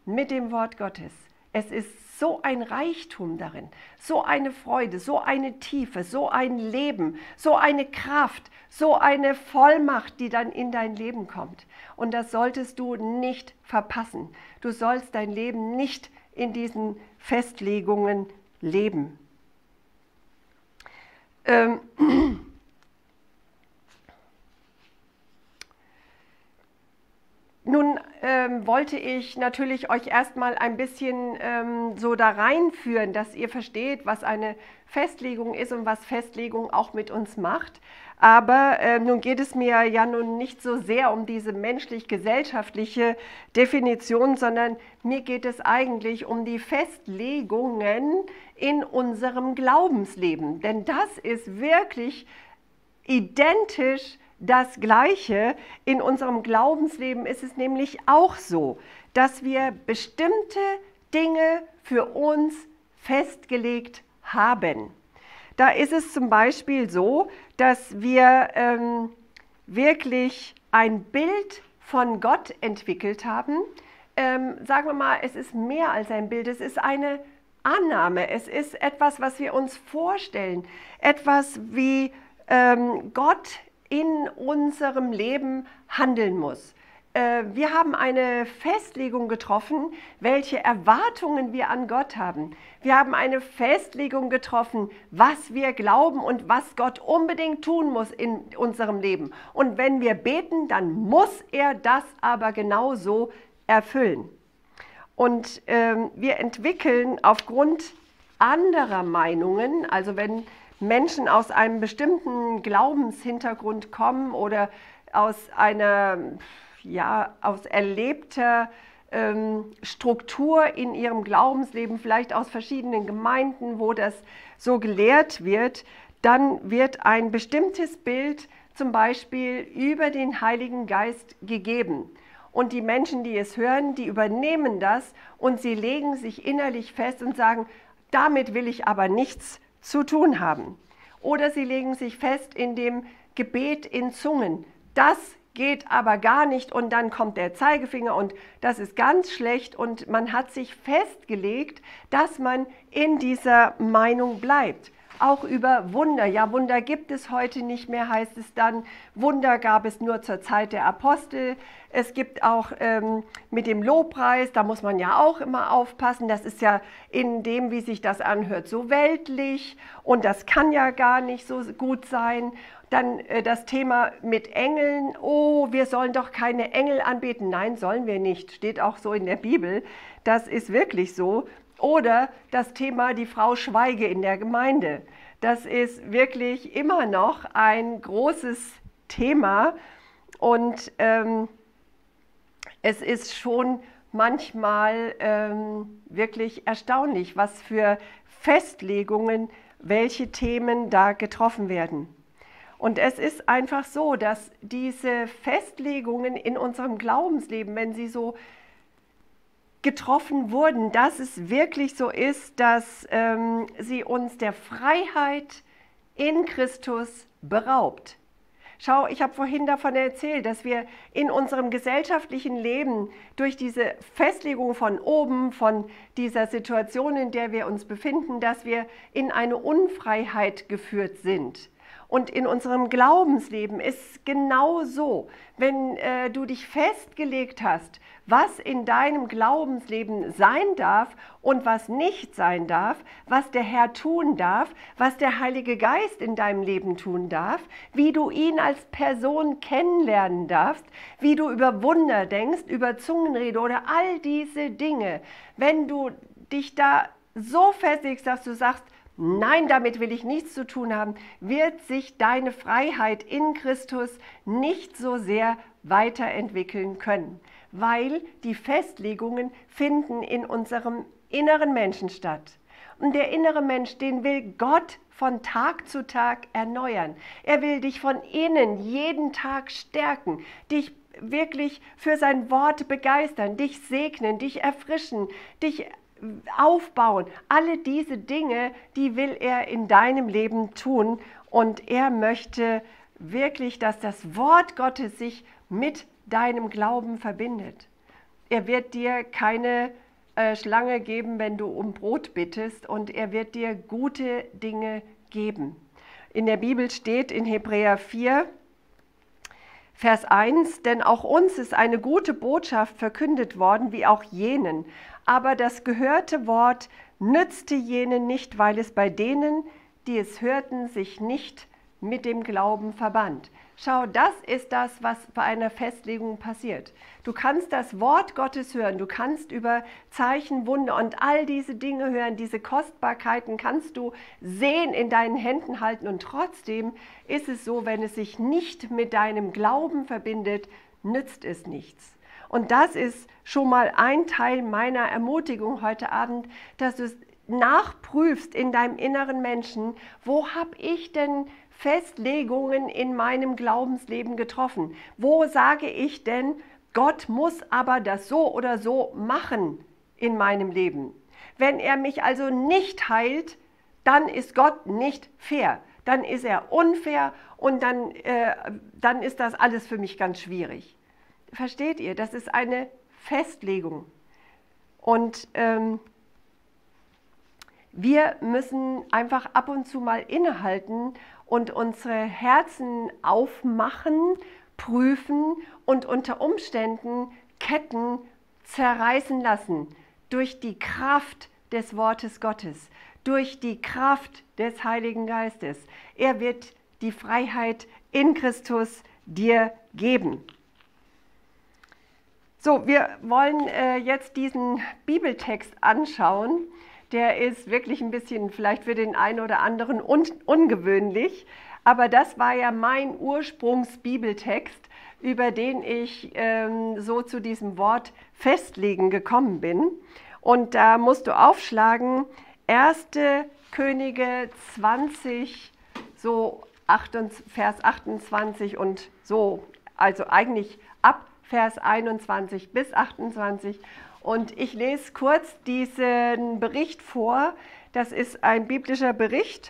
mit dem Wort Gottes. Es ist so ein Reichtum darin, so eine Freude, so eine Tiefe, so ein Leben, so eine Kraft, so eine Vollmacht, die dann in dein Leben kommt. Und das solltest du nicht verpassen. Du sollst dein Leben nicht in diesen Festlegungen leben. Ähm, Nun ähm, wollte ich natürlich euch erstmal ein bisschen ähm, so da reinführen, dass ihr versteht, was eine Festlegung ist und was Festlegung auch mit uns macht. Aber äh, nun geht es mir ja nun nicht so sehr um diese menschlich-gesellschaftliche Definition, sondern mir geht es eigentlich um die Festlegungen in unserem Glaubensleben. Denn das ist wirklich identisch das Gleiche. In unserem Glaubensleben ist es nämlich auch so, dass wir bestimmte Dinge für uns festgelegt haben. Da ist es zum Beispiel so, dass wir ähm, wirklich ein Bild von Gott entwickelt haben. Ähm, sagen wir mal, es ist mehr als ein Bild, es ist eine Annahme, es ist etwas, was wir uns vorstellen, etwas wie ähm, Gott in unserem Leben handeln muss. Wir haben eine Festlegung getroffen, welche Erwartungen wir an Gott haben. Wir haben eine Festlegung getroffen, was wir glauben und was Gott unbedingt tun muss in unserem Leben. Und wenn wir beten, dann muss er das aber genauso erfüllen. Und ähm, wir entwickeln aufgrund anderer Meinungen, also wenn Menschen aus einem bestimmten Glaubenshintergrund kommen oder aus einer, ja, aus erlebter ähm, Struktur in ihrem Glaubensleben, vielleicht aus verschiedenen Gemeinden, wo das so gelehrt wird, dann wird ein bestimmtes Bild zum Beispiel über den Heiligen Geist gegeben. Und die Menschen, die es hören, die übernehmen das und sie legen sich innerlich fest und sagen, damit will ich aber nichts zu tun haben. Oder sie legen sich fest in dem Gebet in Zungen. Das geht aber gar nicht und dann kommt der Zeigefinger und das ist ganz schlecht und man hat sich festgelegt, dass man in dieser Meinung bleibt. Auch über Wunder. Ja, Wunder gibt es heute nicht mehr, heißt es dann. Wunder gab es nur zur Zeit der Apostel. Es gibt auch ähm, mit dem Lobpreis, da muss man ja auch immer aufpassen. Das ist ja in dem, wie sich das anhört, so weltlich und das kann ja gar nicht so gut sein. Dann äh, das Thema mit Engeln. Oh, wir sollen doch keine Engel anbeten. Nein, sollen wir nicht. Steht auch so in der Bibel. Das ist wirklich so. Oder das Thema, die Frau schweige in der Gemeinde. Das ist wirklich immer noch ein großes Thema und ähm, es ist schon manchmal ähm, wirklich erstaunlich, was für Festlegungen, welche Themen da getroffen werden. Und es ist einfach so, dass diese Festlegungen in unserem Glaubensleben, wenn sie so getroffen wurden, dass es wirklich so ist, dass ähm, sie uns der Freiheit in Christus beraubt. Schau, ich habe vorhin davon erzählt, dass wir in unserem gesellschaftlichen Leben durch diese Festlegung von oben, von dieser Situation, in der wir uns befinden, dass wir in eine Unfreiheit geführt sind. Und in unserem Glaubensleben ist es genau so, wenn äh, du dich festgelegt hast, was in deinem Glaubensleben sein darf und was nicht sein darf, was der Herr tun darf, was der Heilige Geist in deinem Leben tun darf, wie du ihn als Person kennenlernen darfst, wie du über Wunder denkst, über Zungenrede oder all diese Dinge. Wenn du dich da so festigst, dass du sagst, nein, damit will ich nichts zu tun haben, wird sich deine Freiheit in Christus nicht so sehr weiterentwickeln können, weil die Festlegungen finden in unserem inneren Menschen statt. Und der innere Mensch, den will Gott von Tag zu Tag erneuern. Er will dich von innen jeden Tag stärken, dich wirklich für sein Wort begeistern, dich segnen, dich erfrischen, dich aufbauen. Alle diese Dinge, die will er in deinem Leben tun und er möchte wirklich, dass das Wort Gottes sich mit deinem Glauben verbindet. er wird dir keine äh, Schlange geben, wenn du um Brot bittest, und er wird dir gute Dinge geben. In der Bibel steht in Hebräer vier, Vers eins, denn auch uns ist eine gute Botschaft verkündet worden, wie auch jenen. Aber das gehörte Wort nützte jenen nicht, weil es bei denen, die es hörten, sich nicht mit dem Glauben verband. Schau, das ist das, was bei einer Festlegung passiert. Du kannst das Wort Gottes hören, du kannst über Zeichen, Wunder und all diese Dinge hören, diese Kostbarkeiten kannst du sehen, in deinen Händen halten, und trotzdem ist es so, wenn es sich nicht mit deinem Glauben verbindet, nützt es nichts. Und das ist schon mal ein Teil meiner Ermutigung heute Abend, dass du es nachprüfst in deinem inneren Menschen, wo habe ich denn Festlegungen in meinem Glaubensleben getroffen? Wo sage ich denn, Gott muss aber das so oder so machen in meinem Leben? Wenn er mich also nicht heilt, dann ist Gott nicht fair. Dann ist er unfair und dann, äh, dann ist das alles für mich ganz schwierig. Versteht ihr? Das ist eine Festlegung. Und ähm, wir müssen einfach ab und zu mal innehalten und unsere Herzen aufmachen, prüfen und unter Umständen Ketten zerreißen lassen durch die Kraft des Wortes Gottes, durch die Kraft des Heiligen Geistes. Er wird die Freiheit in Christus dir geben. So, wir wollen äh, jetzt diesen Bibeltext anschauen. Der ist wirklich ein bisschen vielleicht für den einen oder anderen un ungewöhnlich, aber das war ja mein Ursprungsbibeltext, über den ich ähm, so zu diesem Wort festlegen gekommen bin. Und da musst du aufschlagen, erste Könige zwanzig, so Vers achtundzwanzig und so, also eigentlich ab Vers einundzwanzig bis achtundzwanzig. Und ich lese kurz diesen Bericht vor. Das ist ein biblischer Bericht,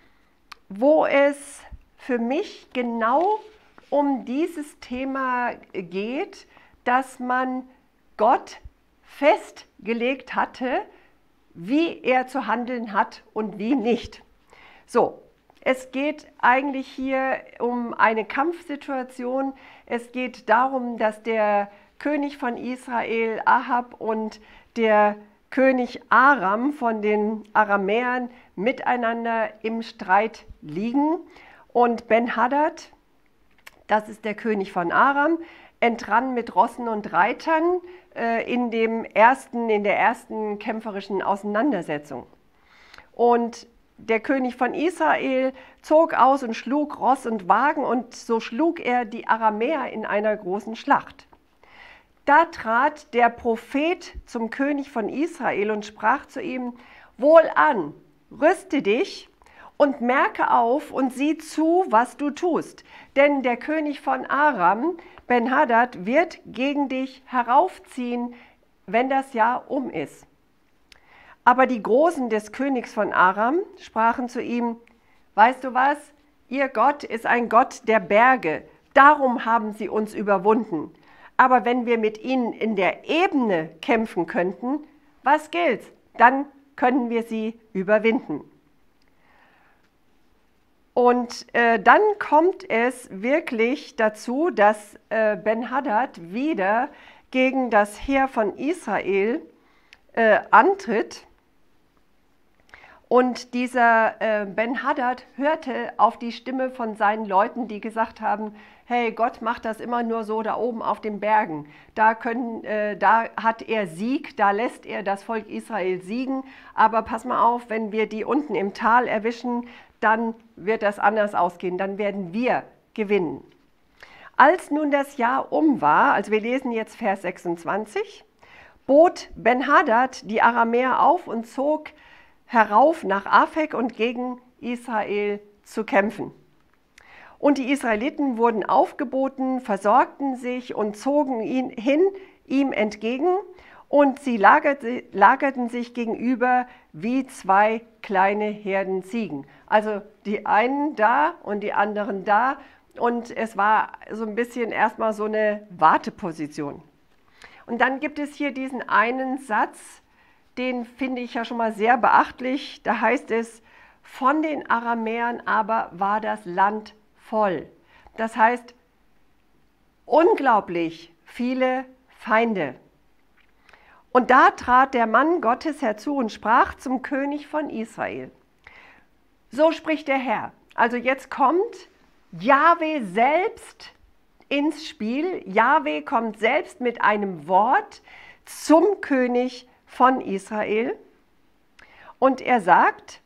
wo es für mich genau um dieses Thema geht, dass man Gott festgelegt hatte, wie er zu handeln hat und wie nicht. So, es geht eigentlich hier um eine Kampfsituation. Es geht darum, dass der König von Israel, Ahab, und der König Aram von den Aramäern miteinander im Streit liegen. Und Ben-Hadad, das ist der König von Aram, entrann mit Rossen und Reitern äh, in, dem ersten, in der ersten kämpferischen Auseinandersetzung. Und der König von Israel zog aus und schlug Ross und Wagen, und so schlug er die Aramäer in einer großen Schlacht. Da trat der Prophet zum König von Israel und sprach zu ihm: Wohlan, rüste dich und merke auf und sieh zu, was du tust. Denn der König von Aram, Ben-Hadad, wird gegen dich heraufziehen, wenn das Jahr um ist. Aber die Großen des Königs von Aram sprachen zu ihm: Weißt du was? Ihr Gott ist ein Gott der Berge, darum haben sie uns überwunden. Aber wenn wir mit ihnen in der Ebene kämpfen könnten, was gilt? Dann können wir sie überwinden. Und äh, dann kommt es wirklich dazu, dass äh, Ben-Hadad wieder gegen das Heer von Israel äh, antritt. Und dieser äh, Ben-Hadad hörte auf die Stimme von seinen Leuten, die gesagt haben: Hey, Gott macht das immer nur so da oben auf den Bergen. Da, können, äh, da hat er Sieg, da lässt er das Volk Israel siegen. Aber pass mal auf, wenn wir die unten im Tal erwischen, dann wird das anders ausgehen, dann werden wir gewinnen. Als nun das Jahr um war, also wir lesen jetzt Vers sechsundzwanzig, bot Ben-Hadad die Aramäer auf und zog herauf nach Aphek und gegen Israel zu kämpfen. Und die Israeliten wurden aufgeboten, versorgten sich und zogen ihn hin ihm entgegen, und sie lagerte, lagerten sich gegenüber wie zwei kleine Herden Ziegen. Also die einen da und die anderen da, und es war so ein bisschen erstmal so eine Warteposition. Und dann gibt es hier diesen einen Satz, den finde ich ja schon mal sehr beachtlich. Da heißt es, von den Aramäern aber war das Land voll. Das heißt, unglaublich viele Feinde. Und da trat der Mann Gottes herzu und sprach zum König von Israel. So spricht der Herr. Also jetzt kommt Jahwe selbst ins Spiel. Jahwe kommt selbst mit einem Wort zum König von Israel. Und er sagt,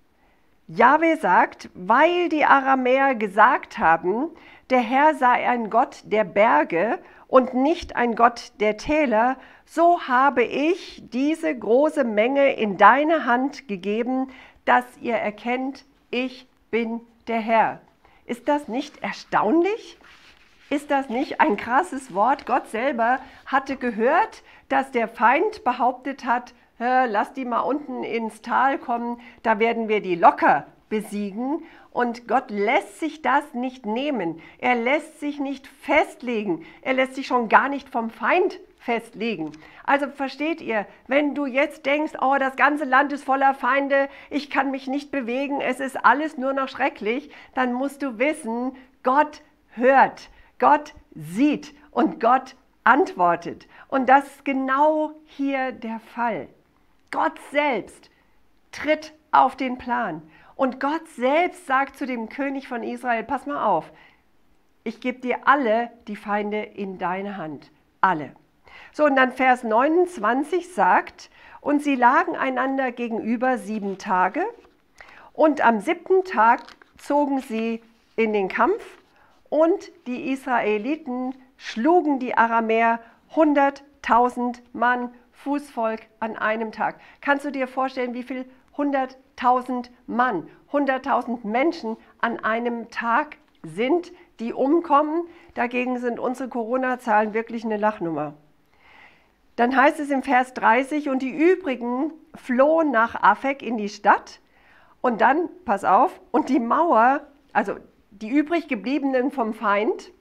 Jahwe sagt, weil die Aramäer gesagt haben, der Herr sei ein Gott der Berge und nicht ein Gott der Täler, so habe ich diese große Menge in deine Hand gegeben, dass ihr erkennt, ich bin der Herr. Ist das nicht erstaunlich? Ist das nicht ein krasses Wort? Gott selber hatte gehört, dass der Feind behauptet hat, lass die mal unten ins Tal kommen, da werden wir die locker besiegen. Und Gott lässt sich das nicht nehmen. Er lässt sich nicht festlegen. Er lässt sich schon gar nicht vom Feind festlegen. Also versteht ihr, wenn du jetzt denkst, oh, das ganze Land ist voller Feinde, ich kann mich nicht bewegen, es ist alles nur noch schrecklich, dann musst du wissen, Gott hört, Gott sieht und Gott antwortet. Und das ist genau hier der Fall. Gott selbst tritt auf den Plan. Und Gott selbst sagt zu dem König von Israel, pass mal auf, ich gebe dir alle die Feinde in deine Hand. Alle. So, und dann Vers neunundzwanzig sagt, und sie lagen einander gegenüber sieben Tage, und am siebten Tag zogen sie in den Kampf, und die Israeliten schlugen die Aramäer hunderttausend Mann Fußvolk an einem Tag. Kannst du dir vorstellen, wie viel hunderttausend Mann, hunderttausend Menschen an einem Tag sind, die umkommen? Dagegen sind unsere Corona-Zahlen wirklich eine Lachnummer. Dann heißt es im Vers dreißig, und die übrigen flohen nach Afek in die Stadt. Und dann, pass auf, und die Mauer, also die übrig gebliebenen vom Feind,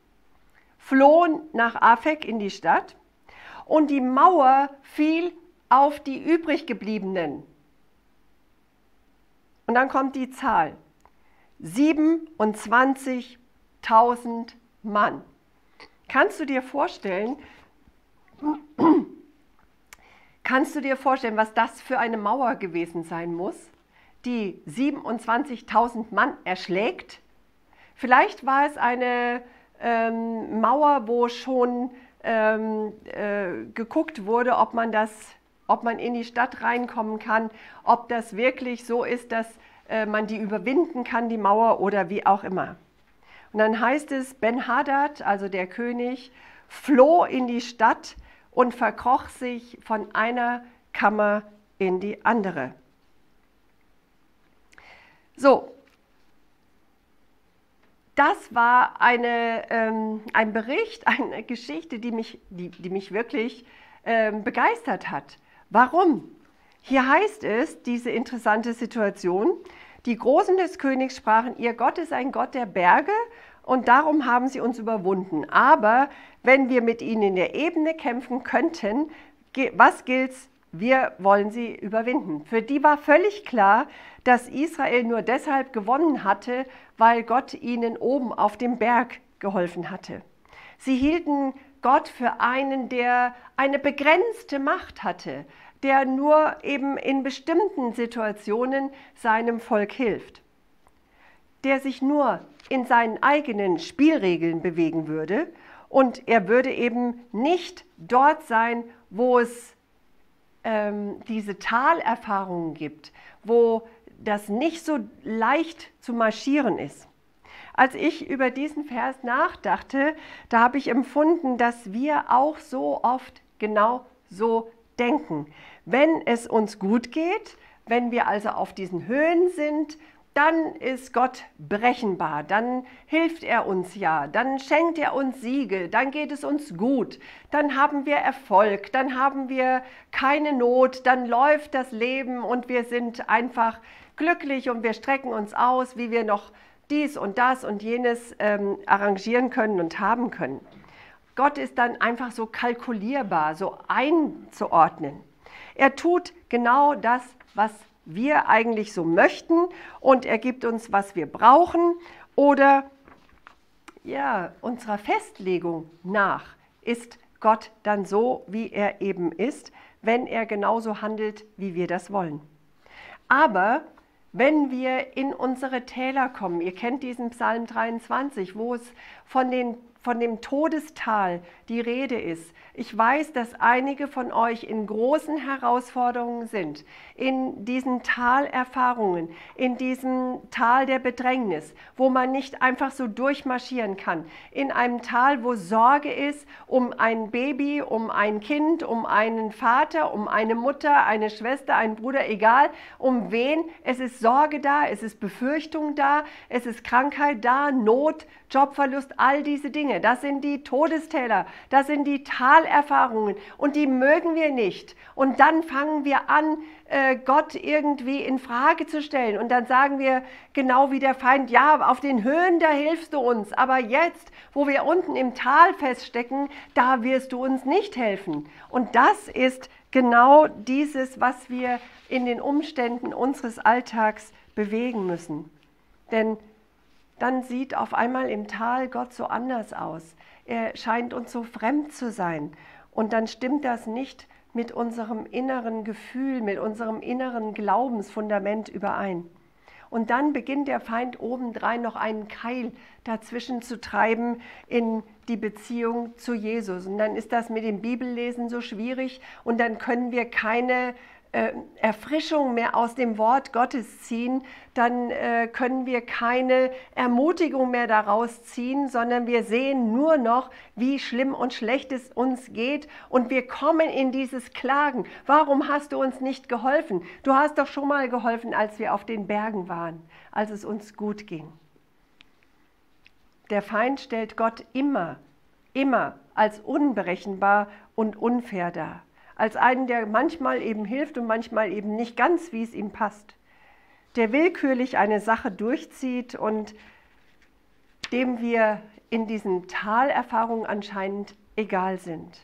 flohen nach Afek in die Stadt. Und die Mauer fiel auf die übrig gebliebenen. Und dann kommt die Zahl. siebenundzwanzigtausend Mann. Kannst du dir vorstellen, kannst du dir vorstellen, was das für eine Mauer gewesen sein muss, die siebenundzwanzigtausend Mann erschlägt? Vielleicht war es eine ähm, Mauer, wo schon ähm, äh, geguckt wurde, ob man das ob man in die Stadt reinkommen kann, ob das wirklich so ist, dass äh, man die überwinden kann, die Mauer, oder wie auch immer. Und dann heißt es, Ben-Hadad, also der König, floh in die Stadt und verkroch sich von einer Kammer in die andere. So, das war eine, ähm, ein Bericht, eine Geschichte, die mich, die, die mich wirklich ähm, begeistert hat. Warum? Hier heißt es, diese interessante Situation, die Großen des Königs sprachen, ihr Gott ist ein Gott der Berge und darum haben sie uns überwunden. Aber wenn wir mit ihnen in der Ebene kämpfen könnten, was gilt's? Wir wollen sie überwinden. Für die war völlig klar, dass Israel nur deshalb gewonnen hatte, weil Gott ihnen oben auf dem Berg geholfen hatte. Sie hielten Gott für einen, der eine begrenzte Macht hatte, der nur eben in bestimmten Situationen seinem Volk hilft, der sich nur in seinen eigenen Spielregeln bewegen würde und er würde eben nicht dort sein, wo es ähm, diese Talerfahrungen gibt, wo das nicht so leicht zu marschieren ist. Als ich über diesen Vers nachdachte, da habe ich empfunden, dass wir auch so oft genau so denken. Wenn es uns gut geht, wenn wir also auf diesen Höhen sind, dann ist Gott berechenbar, dann hilft er uns ja, dann schenkt er uns Siege, dann geht es uns gut, dann haben wir Erfolg, dann haben wir keine Not, dann läuft das Leben und wir sind einfach glücklich und wir strecken uns aus, wie wir noch dies und das und jenes ähm, arrangieren können und haben können. Gott ist dann einfach so kalkulierbar, so einzuordnen. Er tut genau das, was wir eigentlich so möchten, und er gibt uns, was wir brauchen, oder ja, unserer Festlegung nach ist Gott dann so, wie er eben ist, wenn er genauso handelt, wie wir das wollen. Aber wenn wir in unsere Täler kommen, ihr kennt diesen Psalm dreiundzwanzig, wo es von, den, von dem Todestal die Rede ist. Ich weiß, dass einige von euch in großen Herausforderungen sind, in diesen Talerfahrungen, in diesem Tal der Bedrängnis, wo man nicht einfach so durchmarschieren kann, in einem Tal, wo Sorge ist um ein Baby, um ein Kind, um einen Vater, um eine Mutter, eine Schwester, einen Bruder, egal um wen. Es ist Sorge da, es ist Befürchtung da, es ist Krankheit da, Not, Jobverlust, all diese Dinge. Das sind die Todestäler, das sind die Talerfahrungen, und die mögen wir nicht. Und dann fangen wir an, Gott irgendwie in Frage zu stellen, und dann sagen wir, genau wie der Feind, ja, auf den Höhen, da hilfst du uns, aber jetzt, wo wir unten im Tal feststecken, da wirst du uns nicht helfen. Und das ist genau dieses, was wir in den Umständen unseres Alltags bewegen müssen. Denn dann sieht auf einmal im Tal Gott so anders aus. Er scheint uns so fremd zu sein, und dann stimmt das nicht mit unserem inneren Gefühl, mit unserem inneren Glaubensfundament überein. Und dann beginnt der Feind obendrein noch einen Keil dazwischen zu treiben in die Beziehung zu Jesus. Und dann ist das mit dem Bibellesen so schwierig, und dann können wir keine äh, Erfrischung mehr aus dem Wort Gottes ziehen, dann äh, können wir keine Ermutigung mehr daraus ziehen, sondern wir sehen nur noch, wie schlimm und schlecht es uns geht, und wir kommen in dieses Klagen. Warum hast du uns nicht geholfen? Du hast doch schon mal geholfen, als wir auf den Bergen waren, als es uns gut ging. Der Feind stellt Gott immer, immer als unberechenbar und unfair dar. Als einen, der manchmal eben hilft und manchmal eben nicht ganz, wie es ihm passt. Der willkürlich eine Sache durchzieht und dem wir in diesen Talerfahrungen anscheinend egal sind.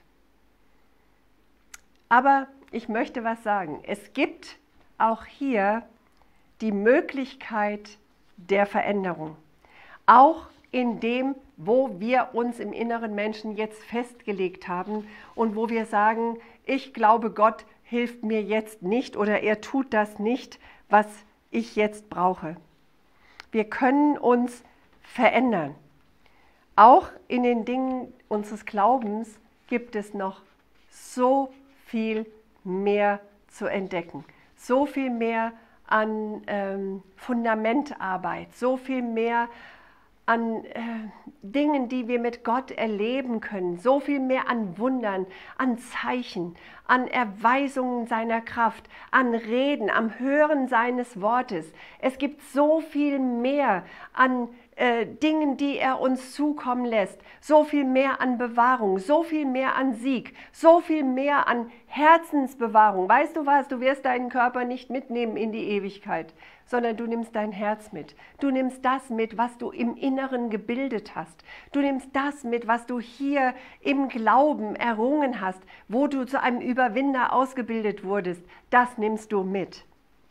Aber ich möchte was sagen. Es gibt auch hier die Möglichkeit der Veränderung. Auch in dem, wo wir uns im inneren Menschen jetzt festgelegt haben und wo wir sagen, ich glaube, Gott hilft mir jetzt nicht, oder er tut das nicht, was ich jetzt brauche. Wir können uns verändern. Auch in den Dingen unseres Glaubens gibt es noch so viel mehr zu entdecken, so viel mehr an ähm, Fundamentarbeit, so viel mehr an äh, Dingen, die wir mit Gott erleben können, so viel mehr an Wundern, an Zeichen, an Erweisungen seiner Kraft, an Reden, am Hören seines Wortes. Es gibt so viel mehr an äh, Dingen, die er uns zukommen lässt, so viel mehr an Bewahrung, so viel mehr an Sieg, so viel mehr an Herzensbewahrung. Weißt du was, du wirst deinen Körper nicht mitnehmen in die Ewigkeit, sondern du nimmst dein Herz mit. Du nimmst das mit, was du im Inneren gebildet hast. Du nimmst das mit, was du hier im Glauben errungen hast, wo du zu einem Überwinder ausgebildet wurdest. Das nimmst du mit.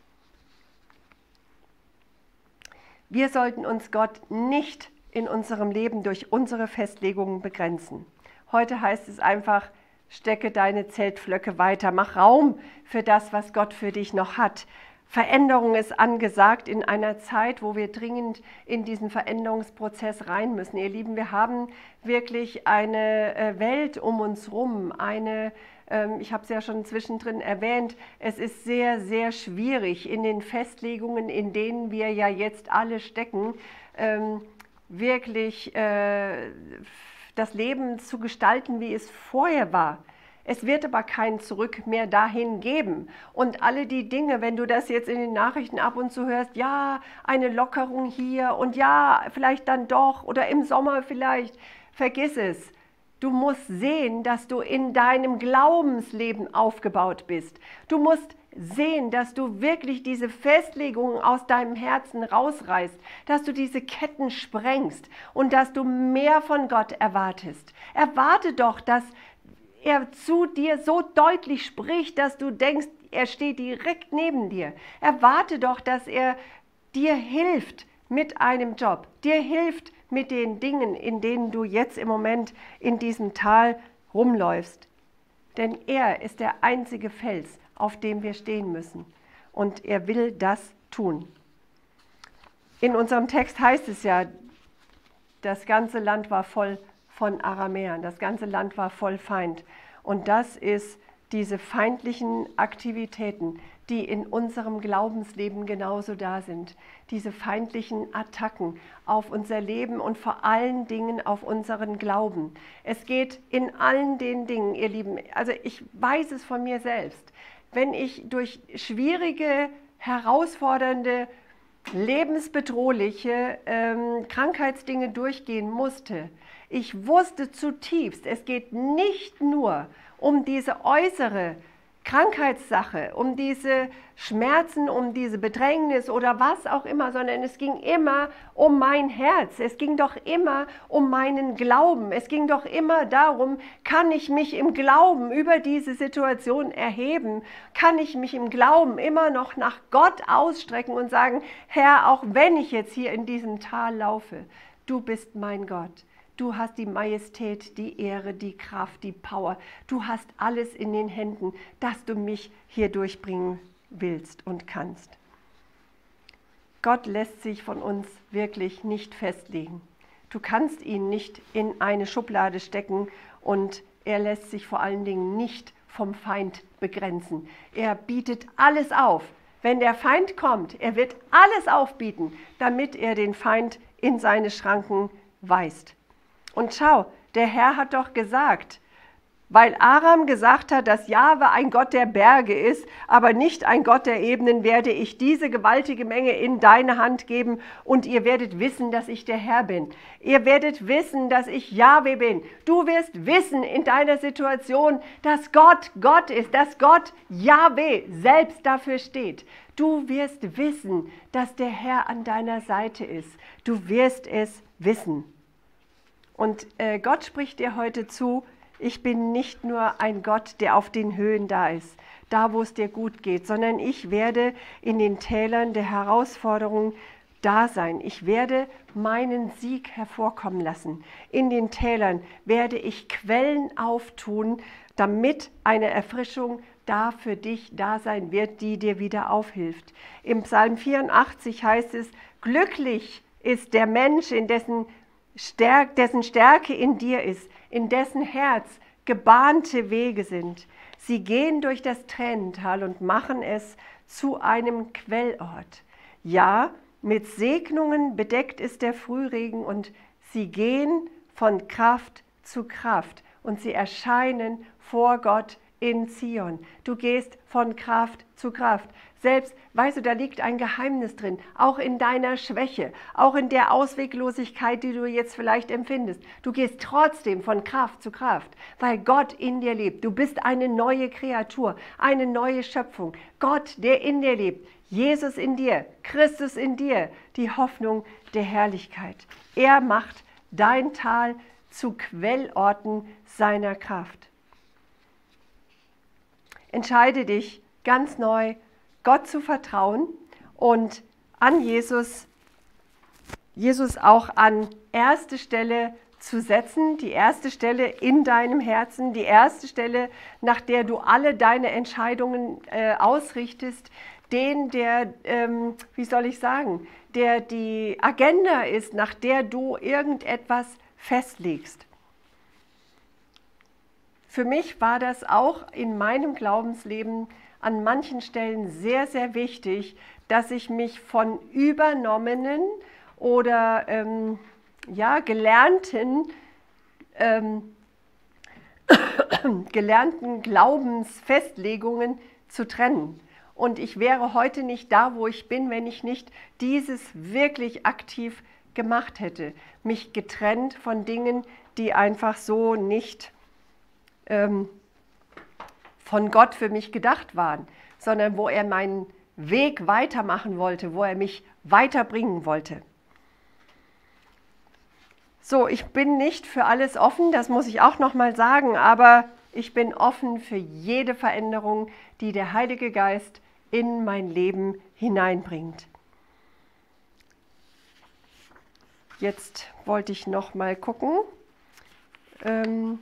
Wir sollten uns Gott nicht in unserem Leben durch unsere Festlegungen begrenzen. Heute heißt es einfach, stecke deine Zeltflöcke weiter, mach Raum für das, was Gott für dich noch hat. Veränderung ist angesagt in einer Zeit, wo wir dringend in diesen Veränderungsprozess rein müssen. Ihr Lieben, wir haben wirklich eine Welt um uns herum, eine, ich habe es ja schon zwischendrin erwähnt, es ist sehr, sehr schwierig in den Festlegungen, in denen wir ja jetzt alle stecken, wirklich das Leben zu gestalten, wie es vorher war. Es wird aber kein Zurück mehr dahin geben. Und alle die Dinge, wenn du das jetzt in den Nachrichten ab und zu hörst, ja, eine Lockerung hier und ja, vielleicht dann doch oder im Sommer vielleicht, vergiss es. Du musst sehen, dass du in deinem Glaubensleben aufgebaut bist. Du musst sehen, dass du wirklich diese Festlegungen aus deinem Herzen rausreißt, dass du diese Ketten sprengst und dass du mehr von Gott erwartest. Erwarte doch, dass er zu dir so deutlich spricht, dass du denkst, er steht direkt neben dir. Erwarte doch, dass er dir hilft mit einem Job, dir hilft mit den Dingen, in denen du jetzt im Moment in diesem Tal rumläufst. Denn er ist der einzige Fels, auf dem wir stehen müssen. Und er will das tun. In unserem Text heißt es ja, das ganze Land war voll von Aramäern, das ganze Land war voll Feind. Und das ist diese feindlichen Aktivitäten, die in unserem Glaubensleben genauso da sind. Diese feindlichen Attacken auf unser Leben und vor allen Dingen auf unseren Glauben. Es geht in allen den Dingen, ihr Lieben, also ich weiß es von mir selbst, wenn ich durch schwierige, herausfordernde, lebensbedrohliche ähm, Krankheitsdinge durchgehen musste, ich wusste zutiefst, es geht nicht nur um diese äußere Krankheitssache, um diese Schmerzen, um diese Bedrängnis oder was auch immer, sondern es ging immer um mein Herz. Es ging doch immer um meinen Glauben. Es ging doch immer darum, kann ich mich im Glauben über diese Situation erheben? Kann ich mich im Glauben immer noch nach Gott ausstrecken und sagen, Herr, auch wenn ich jetzt hier in diesem Tal laufe, du bist mein Gott. Du hast die Majestät, die Ehre, die Kraft, die Power. Du hast alles in den Händen, dass du mich hier durchbringen willst und kannst. Gott lässt sich von uns wirklich nicht festlegen. Du kannst ihn nicht in eine Schublade stecken und er lässt sich vor allen Dingen nicht vom Feind begrenzen. Er bietet alles auf. Wenn der Feind kommt, er wird alles aufbieten, damit er den Feind in seine Schranken weist. Und schau, der Herr hat doch gesagt, weil Aram gesagt hat, dass Jahwe ein Gott der Berge ist, aber nicht ein Gott der Ebenen, werde ich diese gewaltige Menge in deine Hand geben und ihr werdet wissen, dass ich der Herr bin. Ihr werdet wissen, dass ich Jahwe bin. Du wirst wissen in deiner Situation, dass Gott Gott ist, dass Gott Jahwe selbst dafür steht. Du wirst wissen, dass der Herr an deiner Seite ist. Du wirst es wissen. Und äh, Gott spricht dir heute zu, ich bin nicht nur ein Gott, der auf den Höhen da ist, da wo es dir gut geht, sondern ich werde in den Tälern der Herausforderungen da sein. Ich werde meinen Sieg hervorkommen lassen. In den Tälern werde ich Quellen auftun, damit eine Erfrischung da für dich da sein wird, die dir wieder aufhilft. Im Psalm vierundachtzig heißt es, glücklich ist der Mensch, in dessen Stärk, dessen Stärke in dir ist, in dessen Herz gebahnte Wege sind. Sie gehen durch das Tränental und machen es zu einem Quellort. Ja, mit Segnungen bedeckt ist der Frühregen und sie gehen von Kraft zu Kraft und sie erscheinen vor Gott in Zion. Du gehst von Kraft zu Kraft. Selbst, weißt du, da liegt ein Geheimnis drin, auch in deiner Schwäche, auch in der Ausweglosigkeit, die du jetzt vielleicht empfindest. Du gehst trotzdem von Kraft zu Kraft, weil Gott in dir lebt. Du bist eine neue Kreatur, eine neue Schöpfung. Gott, der in dir lebt, Jesus in dir, Christus in dir, die Hoffnung der Herrlichkeit. Er macht dein Tal zu Quellorten seiner Kraft. Entscheide dich ganz neu, Gott zu vertrauen und an Jesus, Jesus auch an erste Stelle zu setzen, die erste Stelle in deinem Herzen, die erste Stelle, nach der du alle deine Entscheidungen äh, ausrichtest, den, der, ähm, wie soll ich sagen, der die Agenda ist, nach der du irgendetwas festlegst. Für mich war das auch in meinem Glaubensleben an manchen Stellen sehr, sehr wichtig, dass ich mich von übernommenen oder ähm, ja, gelernten, ähm, gelernten Glaubensfestlegungen zu trennen. Und ich wäre heute nicht da, wo ich bin, wenn ich nicht dieses wirklich aktiv gemacht hätte. Mich getrennt von Dingen, die einfach so nicht ähm, von Gott für mich gedacht waren, sondern wo er meinen Weg weitermachen wollte, wo er mich weiterbringen wollte. So, ich bin nicht für alles offen, das muss ich auch noch mal sagen, aber ich bin offen für jede Veränderung, die der Heilige Geist in mein Leben hineinbringt. Jetzt wollte ich noch mal gucken. Ähm,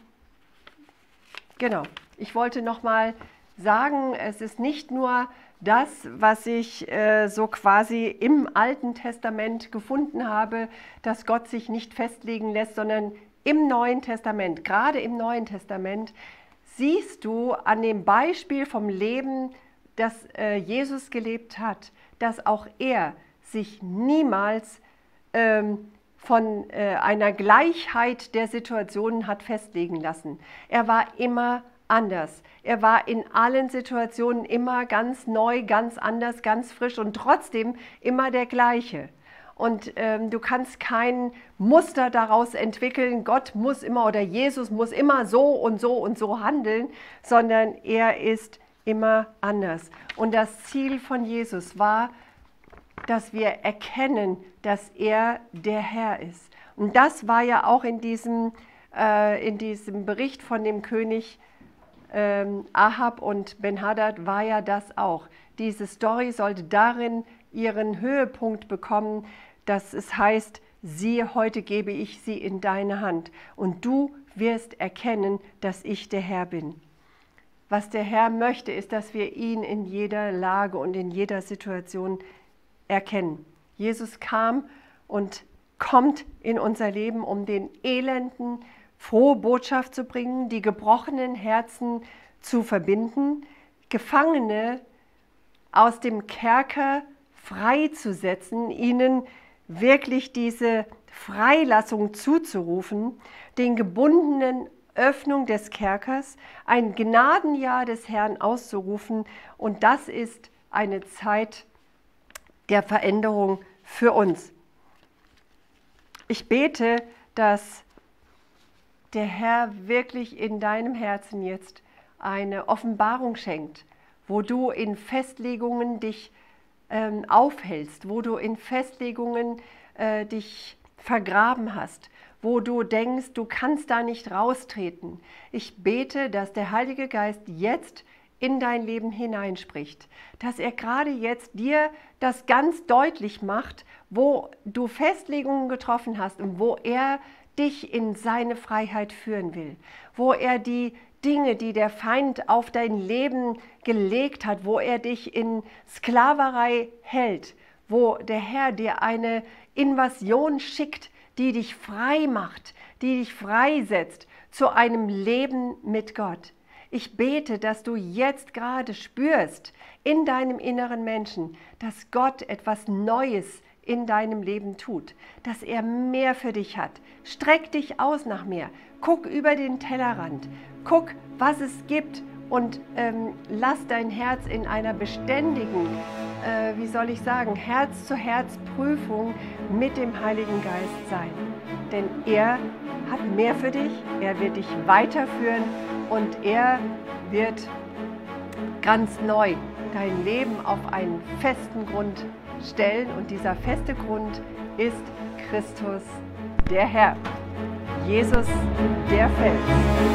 genau, ich wollte noch mal sagen, es ist nicht nur das, was ich äh, so quasi im Alten Testament gefunden habe, dass Gott sich nicht festlegen lässt, sondern im Neuen Testament, gerade im Neuen Testament, siehst du an dem Beispiel vom Leben, das äh, Jesus gelebt hat, dass auch er sich niemals ähm, von äh, einer Gleichheit der Situationen hat festlegen lassen. Er war immer anders. Er war in allen Situationen immer ganz neu, ganz anders, ganz frisch und trotzdem immer der gleiche. Und ähm, du kannst kein Muster daraus entwickeln, Gott muss immer oder Jesus muss immer so und so und so handeln, sondern er ist immer anders. Und das Ziel von Jesus war, dass wir erkennen, dass er der Herr ist. Und das war ja auch in diesem, äh, in diesem Bericht von dem König ähm, Ahab und Ben-Hadad war ja das auch. Diese Story sollte darin ihren Höhepunkt bekommen, dass es heißt, siehe, heute gebe ich sie in deine Hand und du wirst erkennen, dass ich der Herr bin. Was der Herr möchte, ist, dass wir ihn in jeder Lage und in jeder Situation erkennen. Jesus kam und kommt in unser Leben, um den Elenden frohe Botschaft zu bringen, die gebrochenen Herzen zu verbinden, Gefangene aus dem Kerker freizusetzen, ihnen wirklich diese Freilassung zuzurufen, den Gebundenen Öffnung des Kerkers, ein Gnadenjahr des Herrn auszurufen. Und das ist eine Zeit der Veränderung für uns. Ich bete, dass der Herr wirklich in deinem Herzen jetzt eine Offenbarung schenkt, wo du in Festlegungen dich ähm, aufhältst, wo du in Festlegungen äh, dich vergraben hast, wo du denkst, du kannst da nicht raustreten. Ich bete, dass der Heilige Geist jetzt in dein Leben hineinspricht, dass er gerade jetzt dir das ganz deutlich macht, wo du Festlegungen getroffen hast und wo er dich in seine Freiheit führen will, wo er die Dinge, die der Feind auf dein Leben gelegt hat, wo er dich in Sklaverei hält, wo der Herr dir eine Invasion schickt, die dich frei macht, die dich freisetzt zu einem Leben mit Gott. Ich bete, dass du jetzt gerade spürst in deinem inneren Menschen, dass Gott etwas Neues in deinem Leben tut, dass er mehr für dich hat. Streck dich aus nach mehr. Guck über den Tellerrand. Guck, was es gibt und ähm, lass dein Herz in einer beständigen, äh, wie soll ich sagen, Herz-zu-Herz-Prüfung mit dem Heiligen Geist sein. Denn er hat mehr für dich, er wird dich weiterführen und er wird ganz neu dein Leben auf einen festen Grund stellen. Und dieser feste Grund ist Christus, der Herr. Jesus, der Fels.